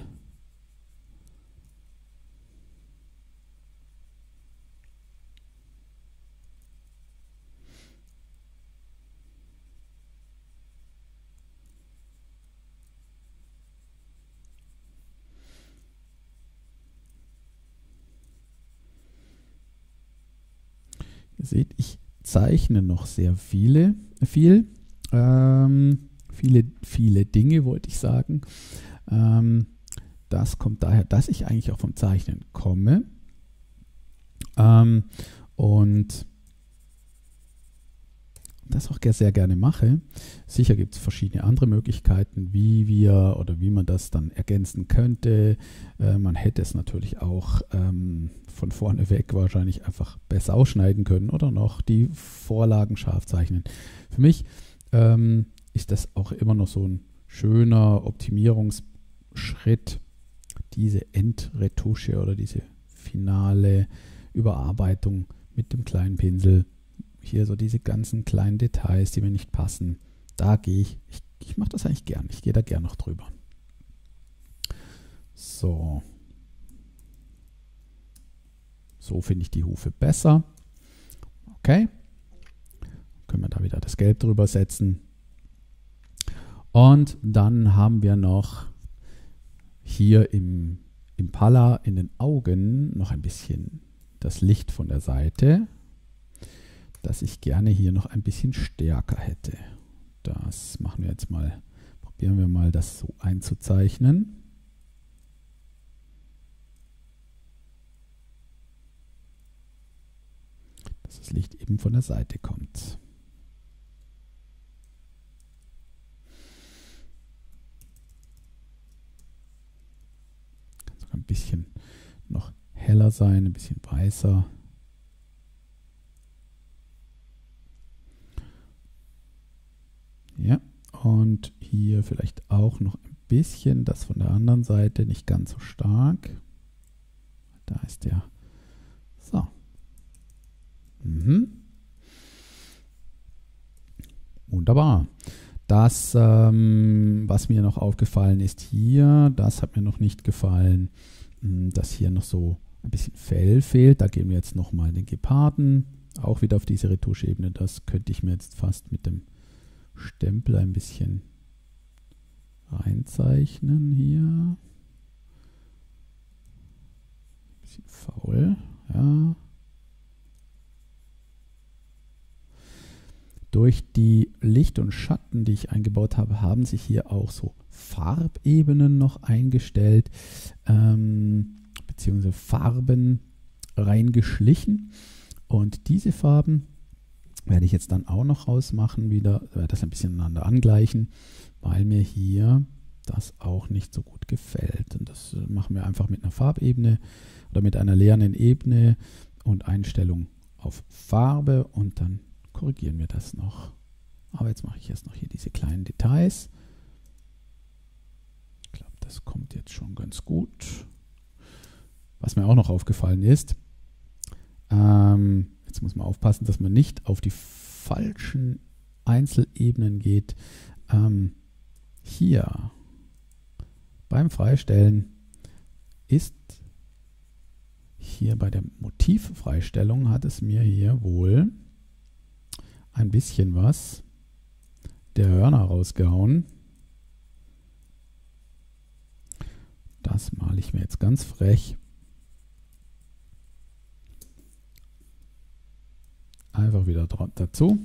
Ihr seht, ich zeichne noch sehr viele, viel, ähm, viele, viele Dinge, wollte ich sagen. Ähm, das kommt daher, dass ich eigentlich auch vom Zeichnen komme. Ähm, und das auch sehr gerne mache. Sicher gibt es verschiedene andere Möglichkeiten, wie wir oder wie man das dann ergänzen könnte. Äh, man hätte es natürlich auch ähm, von vorne weg wahrscheinlich einfach besser ausschneiden können oder noch die Vorlagen scharf zeichnen. Für mich ähm, ist das auch immer noch so ein schöner Optimierungsschritt, diese Endretusche oder diese finale Überarbeitung mit dem kleinen Pinsel. Hier so diese ganzen kleinen Details, die mir nicht passen. Da gehe ich, ich, ich mache das eigentlich gern. Ich gehe da gern noch drüber. So. So finde ich die Hufe besser. Okay. Können wir da wieder das Gelb drüber setzen. Und dann haben wir noch hier im Impala in den Augen noch ein bisschen das Licht von der Seite, das ich gerne hier noch ein bisschen stärker hätte. Das machen wir jetzt mal, probieren wir mal das so einzuzeichnen. Dass das Licht eben von der Seite kommt. Kann sogar ein bisschen noch heller sein, ein bisschen weißer. Ja, und hier vielleicht auch noch ein bisschen das von der anderen Seite, nicht ganz so stark. Da ist der. So. Mhm. Wunderbar. Das, ähm, was mir noch aufgefallen ist hier, das hat mir noch nicht gefallen, dass hier noch so ein bisschen Fell fehlt. Da gehen wir jetzt nochmal den Geparden, auch wieder auf diese Retuscheebene. Das könnte ich mir jetzt fast mit dem Stempel ein bisschen reinzeichnen hier. Ein bisschen faul, ja. Durch die Licht und Schatten, die ich eingebaut habe, haben sich hier auch so Farbebenen noch eingestellt, ähm, beziehungsweise Farben reingeschlichen. Und diese Farben werde ich jetzt dann auch noch rausmachen, wieder, werde das ein bisschen aneinander angleichen, weil mir hier das auch nicht so gut gefällt. Und das machen wir einfach mit einer Farbebene oder mit einer leeren Ebene und Einstellung auf Farbe und dann korrigieren wir das noch. Aber jetzt mache ich erst noch hier diese kleinen Details. Ich glaube, das kommt jetzt schon ganz gut. Was mir auch noch aufgefallen ist, ähm, jetzt muss man aufpassen, dass man nicht auf die falschen Einzelebenen geht. Ähm, hier beim Freistellen ist hier bei der Motivfreistellung hat es mir hier wohl ein bisschen was der Hörner rausgehauen. Das male ich mir jetzt ganz frech einfach wieder dazu.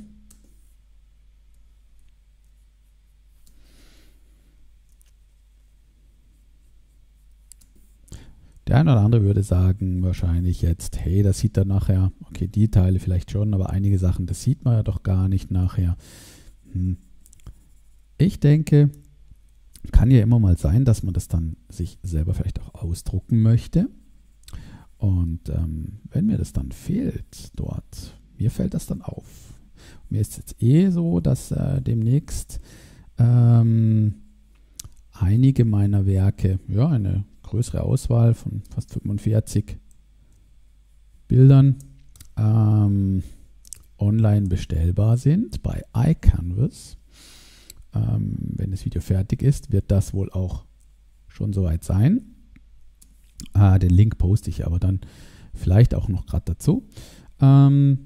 Der eine oder andere würde sagen wahrscheinlich jetzt, hey, das sieht dann nachher, okay, die Teile vielleicht schon, aber einige Sachen, das sieht man ja doch gar nicht nachher. Hm. Ich denke, kann ja immer mal sein, dass man das dann sich selber vielleicht auch ausdrucken möchte. Und ähm, wenn mir das dann fehlt dort, mir fällt das dann auf. Mir ist jetzt eh so, dass äh, demnächst ähm, einige meiner Werke, ja, eine größere Auswahl von fast fünfundvierzig Bildern, ähm, online bestellbar sind bei iCanvas. Ähm, wenn das Video fertig ist, wird das wohl auch schon soweit sein. Äh, den Link poste ich aber dann vielleicht auch noch gerade dazu. Ähm,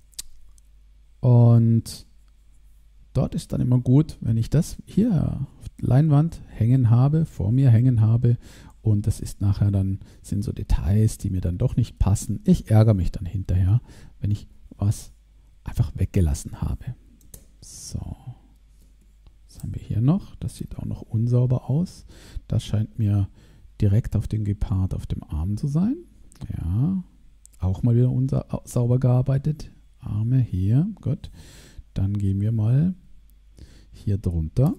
und dort ist dann immer gut, wenn ich das hier auf der Leinwand hängen habe, vor mir hängen habe, und das ist nachher dann, sind so Details, die mir dann doch nicht passen. Ich ärgere mich dann hinterher, wenn ich was einfach weggelassen habe. So, was haben wir hier noch? Das sieht auch noch unsauber aus. Das scheint mir direkt auf den Gepard auf dem Arm zu sein. Ja, auch mal wieder unsauber gearbeitet. Arme hier, gut. Dann gehen wir mal hier drunter.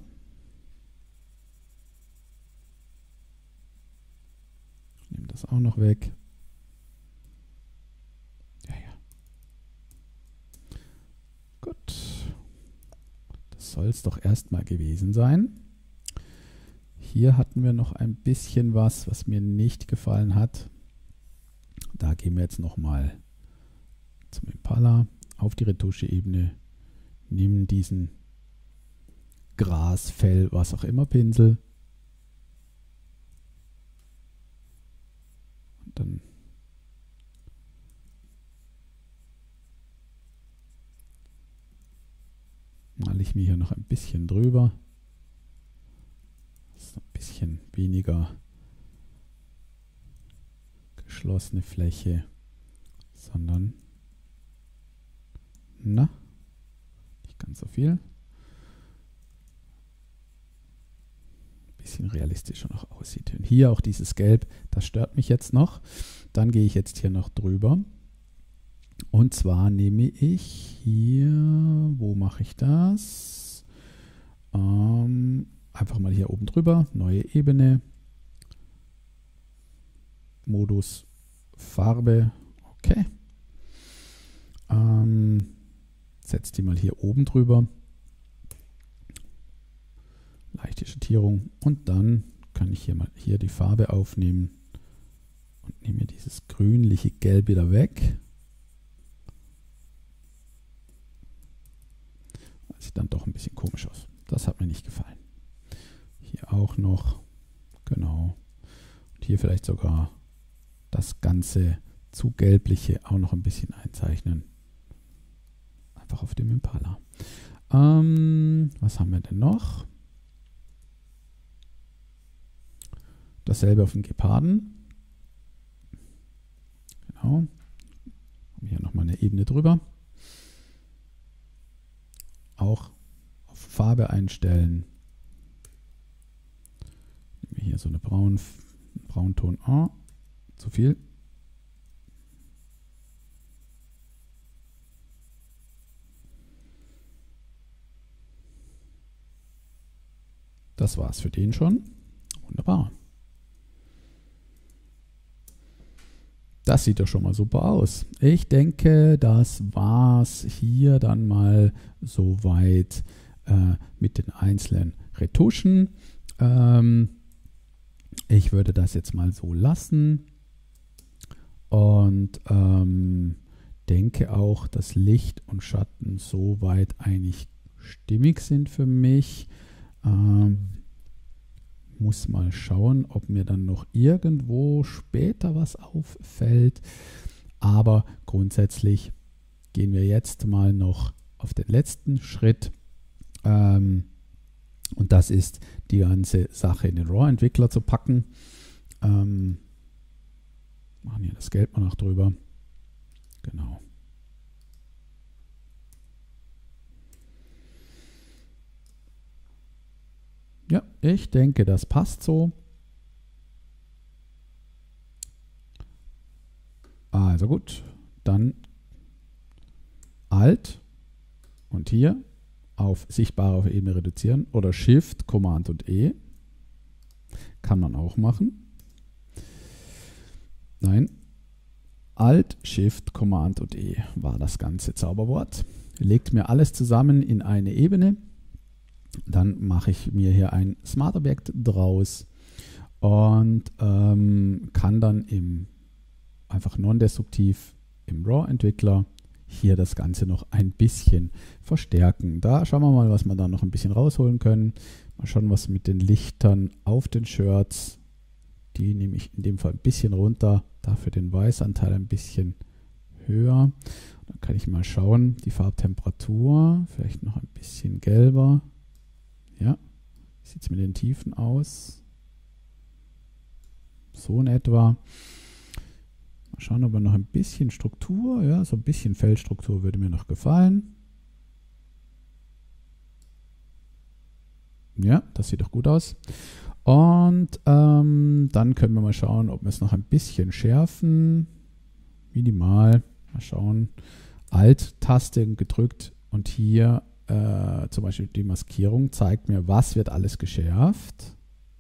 Ich nehme das auch noch weg. Ja, ja. Gut. Das soll es doch erstmal gewesen sein. Hier hatten wir noch ein bisschen was, was mir nicht gefallen hat. Da gehen wir jetzt nochmal zum Impala auf die Retusche-Ebene, nehmen diesen Gras, Fell, was auch immer Pinsel und dann male ich mir hier noch ein bisschen drüber. Das ist ein bisschen weniger geschlossene Fläche, sondern na, nicht ganz so viel. Ein bisschen realistischer noch aussieht. Und hier auch dieses Gelb, das stört mich jetzt noch. Dann gehe ich jetzt hier noch drüber. Und zwar nehme ich hier, wo mache ich das? Ähm, einfach mal hier oben drüber, neue Ebene. Modus Farbe, okay. Ähm, setze die mal hier oben drüber. Leichte Schattierung und dann kann ich hier mal hier die Farbe aufnehmen und nehme dieses grünliche Gelb wieder weg. Das sieht dann doch ein bisschen komisch aus. Das hat mir nicht gefallen. Hier auch noch, genau. Und hier vielleicht sogar das ganze zu gelbliche auch noch ein bisschen einzeichnen. Einfach auf dem Impala. Ähm, was haben wir denn noch? Dasselbe auf dem Geparden. Genau. Haben hier nochmal eine Ebene drüber. Auch auf Farbe einstellen. Nehmen wir hier so eine Braun, Braunton. Oh, zu viel. Das war's für den schon. Wunderbar. Das sieht doch schon mal super aus. Ich denke, das war's hier dann mal soweit äh, mit den einzelnen Retuschen. Ähm, ich würde das jetzt mal so lassen und ähm, denke auch, dass Licht und Schatten soweit eigentlich stimmig sind für mich. Ähm, muss mal schauen, ob mir dann noch irgendwo später was auffällt. Aber grundsätzlich gehen wir jetzt mal noch auf den letzten Schritt. Ähm, und das ist, die ganze Sache in den RAW-Entwickler zu packen. Ähm, machen hier das Gelb mal noch drüber. Genau. Ja, ich denke, das passt so. Also gut, dann Alt und hier auf sichtbare auf Ebene reduzieren oder Shift, Command und E. Kann man auch machen. Nein, Alt, Shift, Command und E war das ganze Zauberwort. legt mir alles zusammen in eine Ebene. Dann mache ich mir hier ein Smart Objekt draus und ähm, kann dann im einfach non-destruktiv im RAW-Entwickler hier das Ganze noch ein bisschen verstärken. Da schauen wir mal, was wir da noch ein bisschen rausholen können. Mal schauen, was mit den Lichtern auf den Shirts. Die nehme ich in dem Fall ein bisschen runter, dafür den Weißanteil ein bisschen höher. Dann kann ich mal schauen, die Farbtemperatur, vielleicht noch ein bisschen gelber. Ja, wie sieht es mit den Tiefen aus? So in etwa. Mal schauen, ob wir noch ein bisschen Struktur, ja, so ein bisschen Feldstruktur würde mir noch gefallen. Ja, das sieht doch gut aus. Und ähm, dann können wir mal schauen, ob wir es noch ein bisschen schärfen. Minimal. Mal schauen. Alt-Taste gedrückt und hier äh, zum Beispiel die Maskierung zeigt mir, was wird alles geschärft.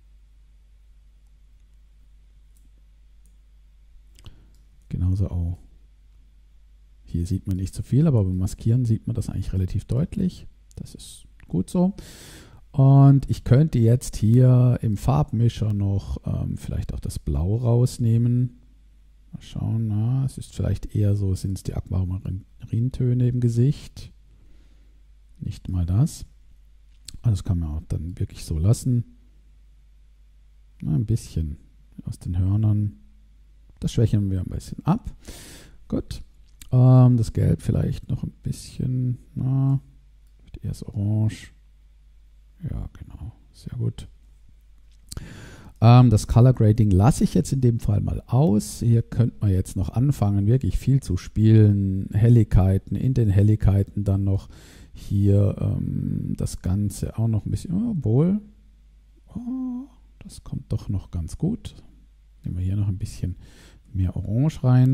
Genauso auch. Hier sieht man nicht so viel, aber beim Maskieren sieht man das eigentlich relativ deutlich. Das ist gut so. Und ich könnte jetzt hier im Farbmischer noch ähm, vielleicht auch das Blau rausnehmen. Mal schauen, na, es ist vielleicht eher so, sind es die Aquamarintöne im Gesicht. Nicht mal das. Also das kann man auch dann wirklich so lassen. Na, ein bisschen aus den Hörnern. Das schwächen wir ein bisschen ab. Gut. Ähm, das Gelb vielleicht noch ein bisschen, na, eher das Orange. Ja, genau. Sehr gut. Ähm, das Color Grading lasse ich jetzt in dem Fall mal aus. Hier könnte man jetzt noch anfangen, wirklich viel zu spielen. Helligkeiten, in den Helligkeiten dann noch hier ähm, das Ganze auch noch ein bisschen, obwohl, oh, das kommt doch noch ganz gut. Nehmen wir hier noch ein bisschen mehr Orange rein.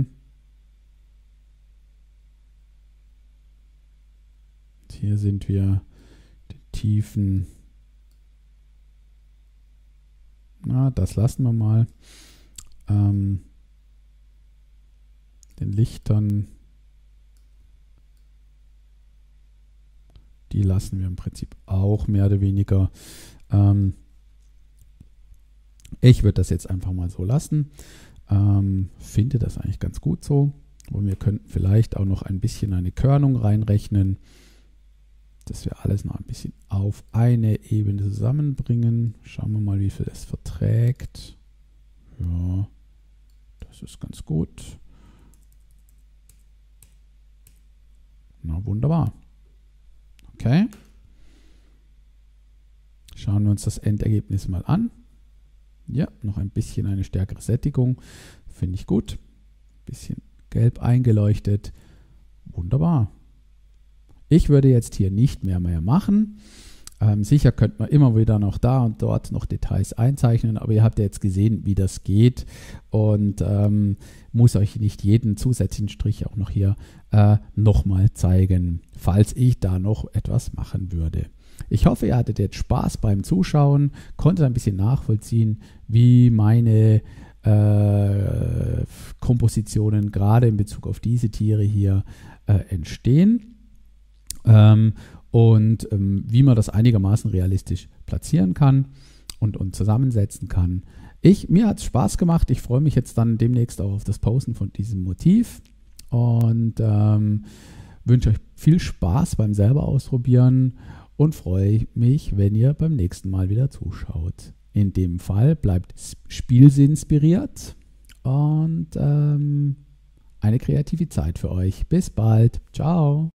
Und hier sind wir die Tiefen. Na, das lassen wir mal. Ähm, den Lichtern, die lassen wir im Prinzip auch mehr oder weniger. Ähm, ich würde das jetzt einfach mal so lassen. Ähm, finde das eigentlich ganz gut so. Und wir könnten vielleicht auch noch ein bisschen eine Körnung reinrechnen, dass wir alles noch ein bisschen auf eine Ebene zusammenbringen. Schauen wir mal, wie viel es verträgt. Ja, das ist ganz gut. Na, wunderbar. Okay. Schauen wir uns das Endergebnis mal an. Ja, noch ein bisschen eine stärkere Sättigung. Finde ich gut. Bisschen gelb eingeleuchtet. Wunderbar. Ich würde jetzt hier nicht mehr mehr machen. Ähm, sicher könnte man immer wieder noch da und dort noch Details einzeichnen, aber ihr habt ja jetzt gesehen, wie das geht und ähm, muss euch nicht jeden zusätzlichen Strich auch noch hier äh, nochmal zeigen, falls ich da noch etwas machen würde. Ich hoffe, ihr hattet jetzt Spaß beim Zuschauen, konntet ein bisschen nachvollziehen, wie meine äh, Kompositionen gerade in Bezug auf diese Tiere hier äh, entstehen. Ähm, und ähm, wie man das einigermaßen realistisch platzieren kann und, und zusammensetzen kann. Ich, mir hat es Spaß gemacht. Ich freue mich jetzt dann demnächst auch auf das Posten von diesem Motiv und ähm, wünsche euch viel Spaß beim selber ausprobieren und freue mich, wenn ihr beim nächsten Mal wieder zuschaut. In dem Fall bleibt spielsinspiriert und ähm, eine kreative Zeit für euch. Bis bald. Ciao.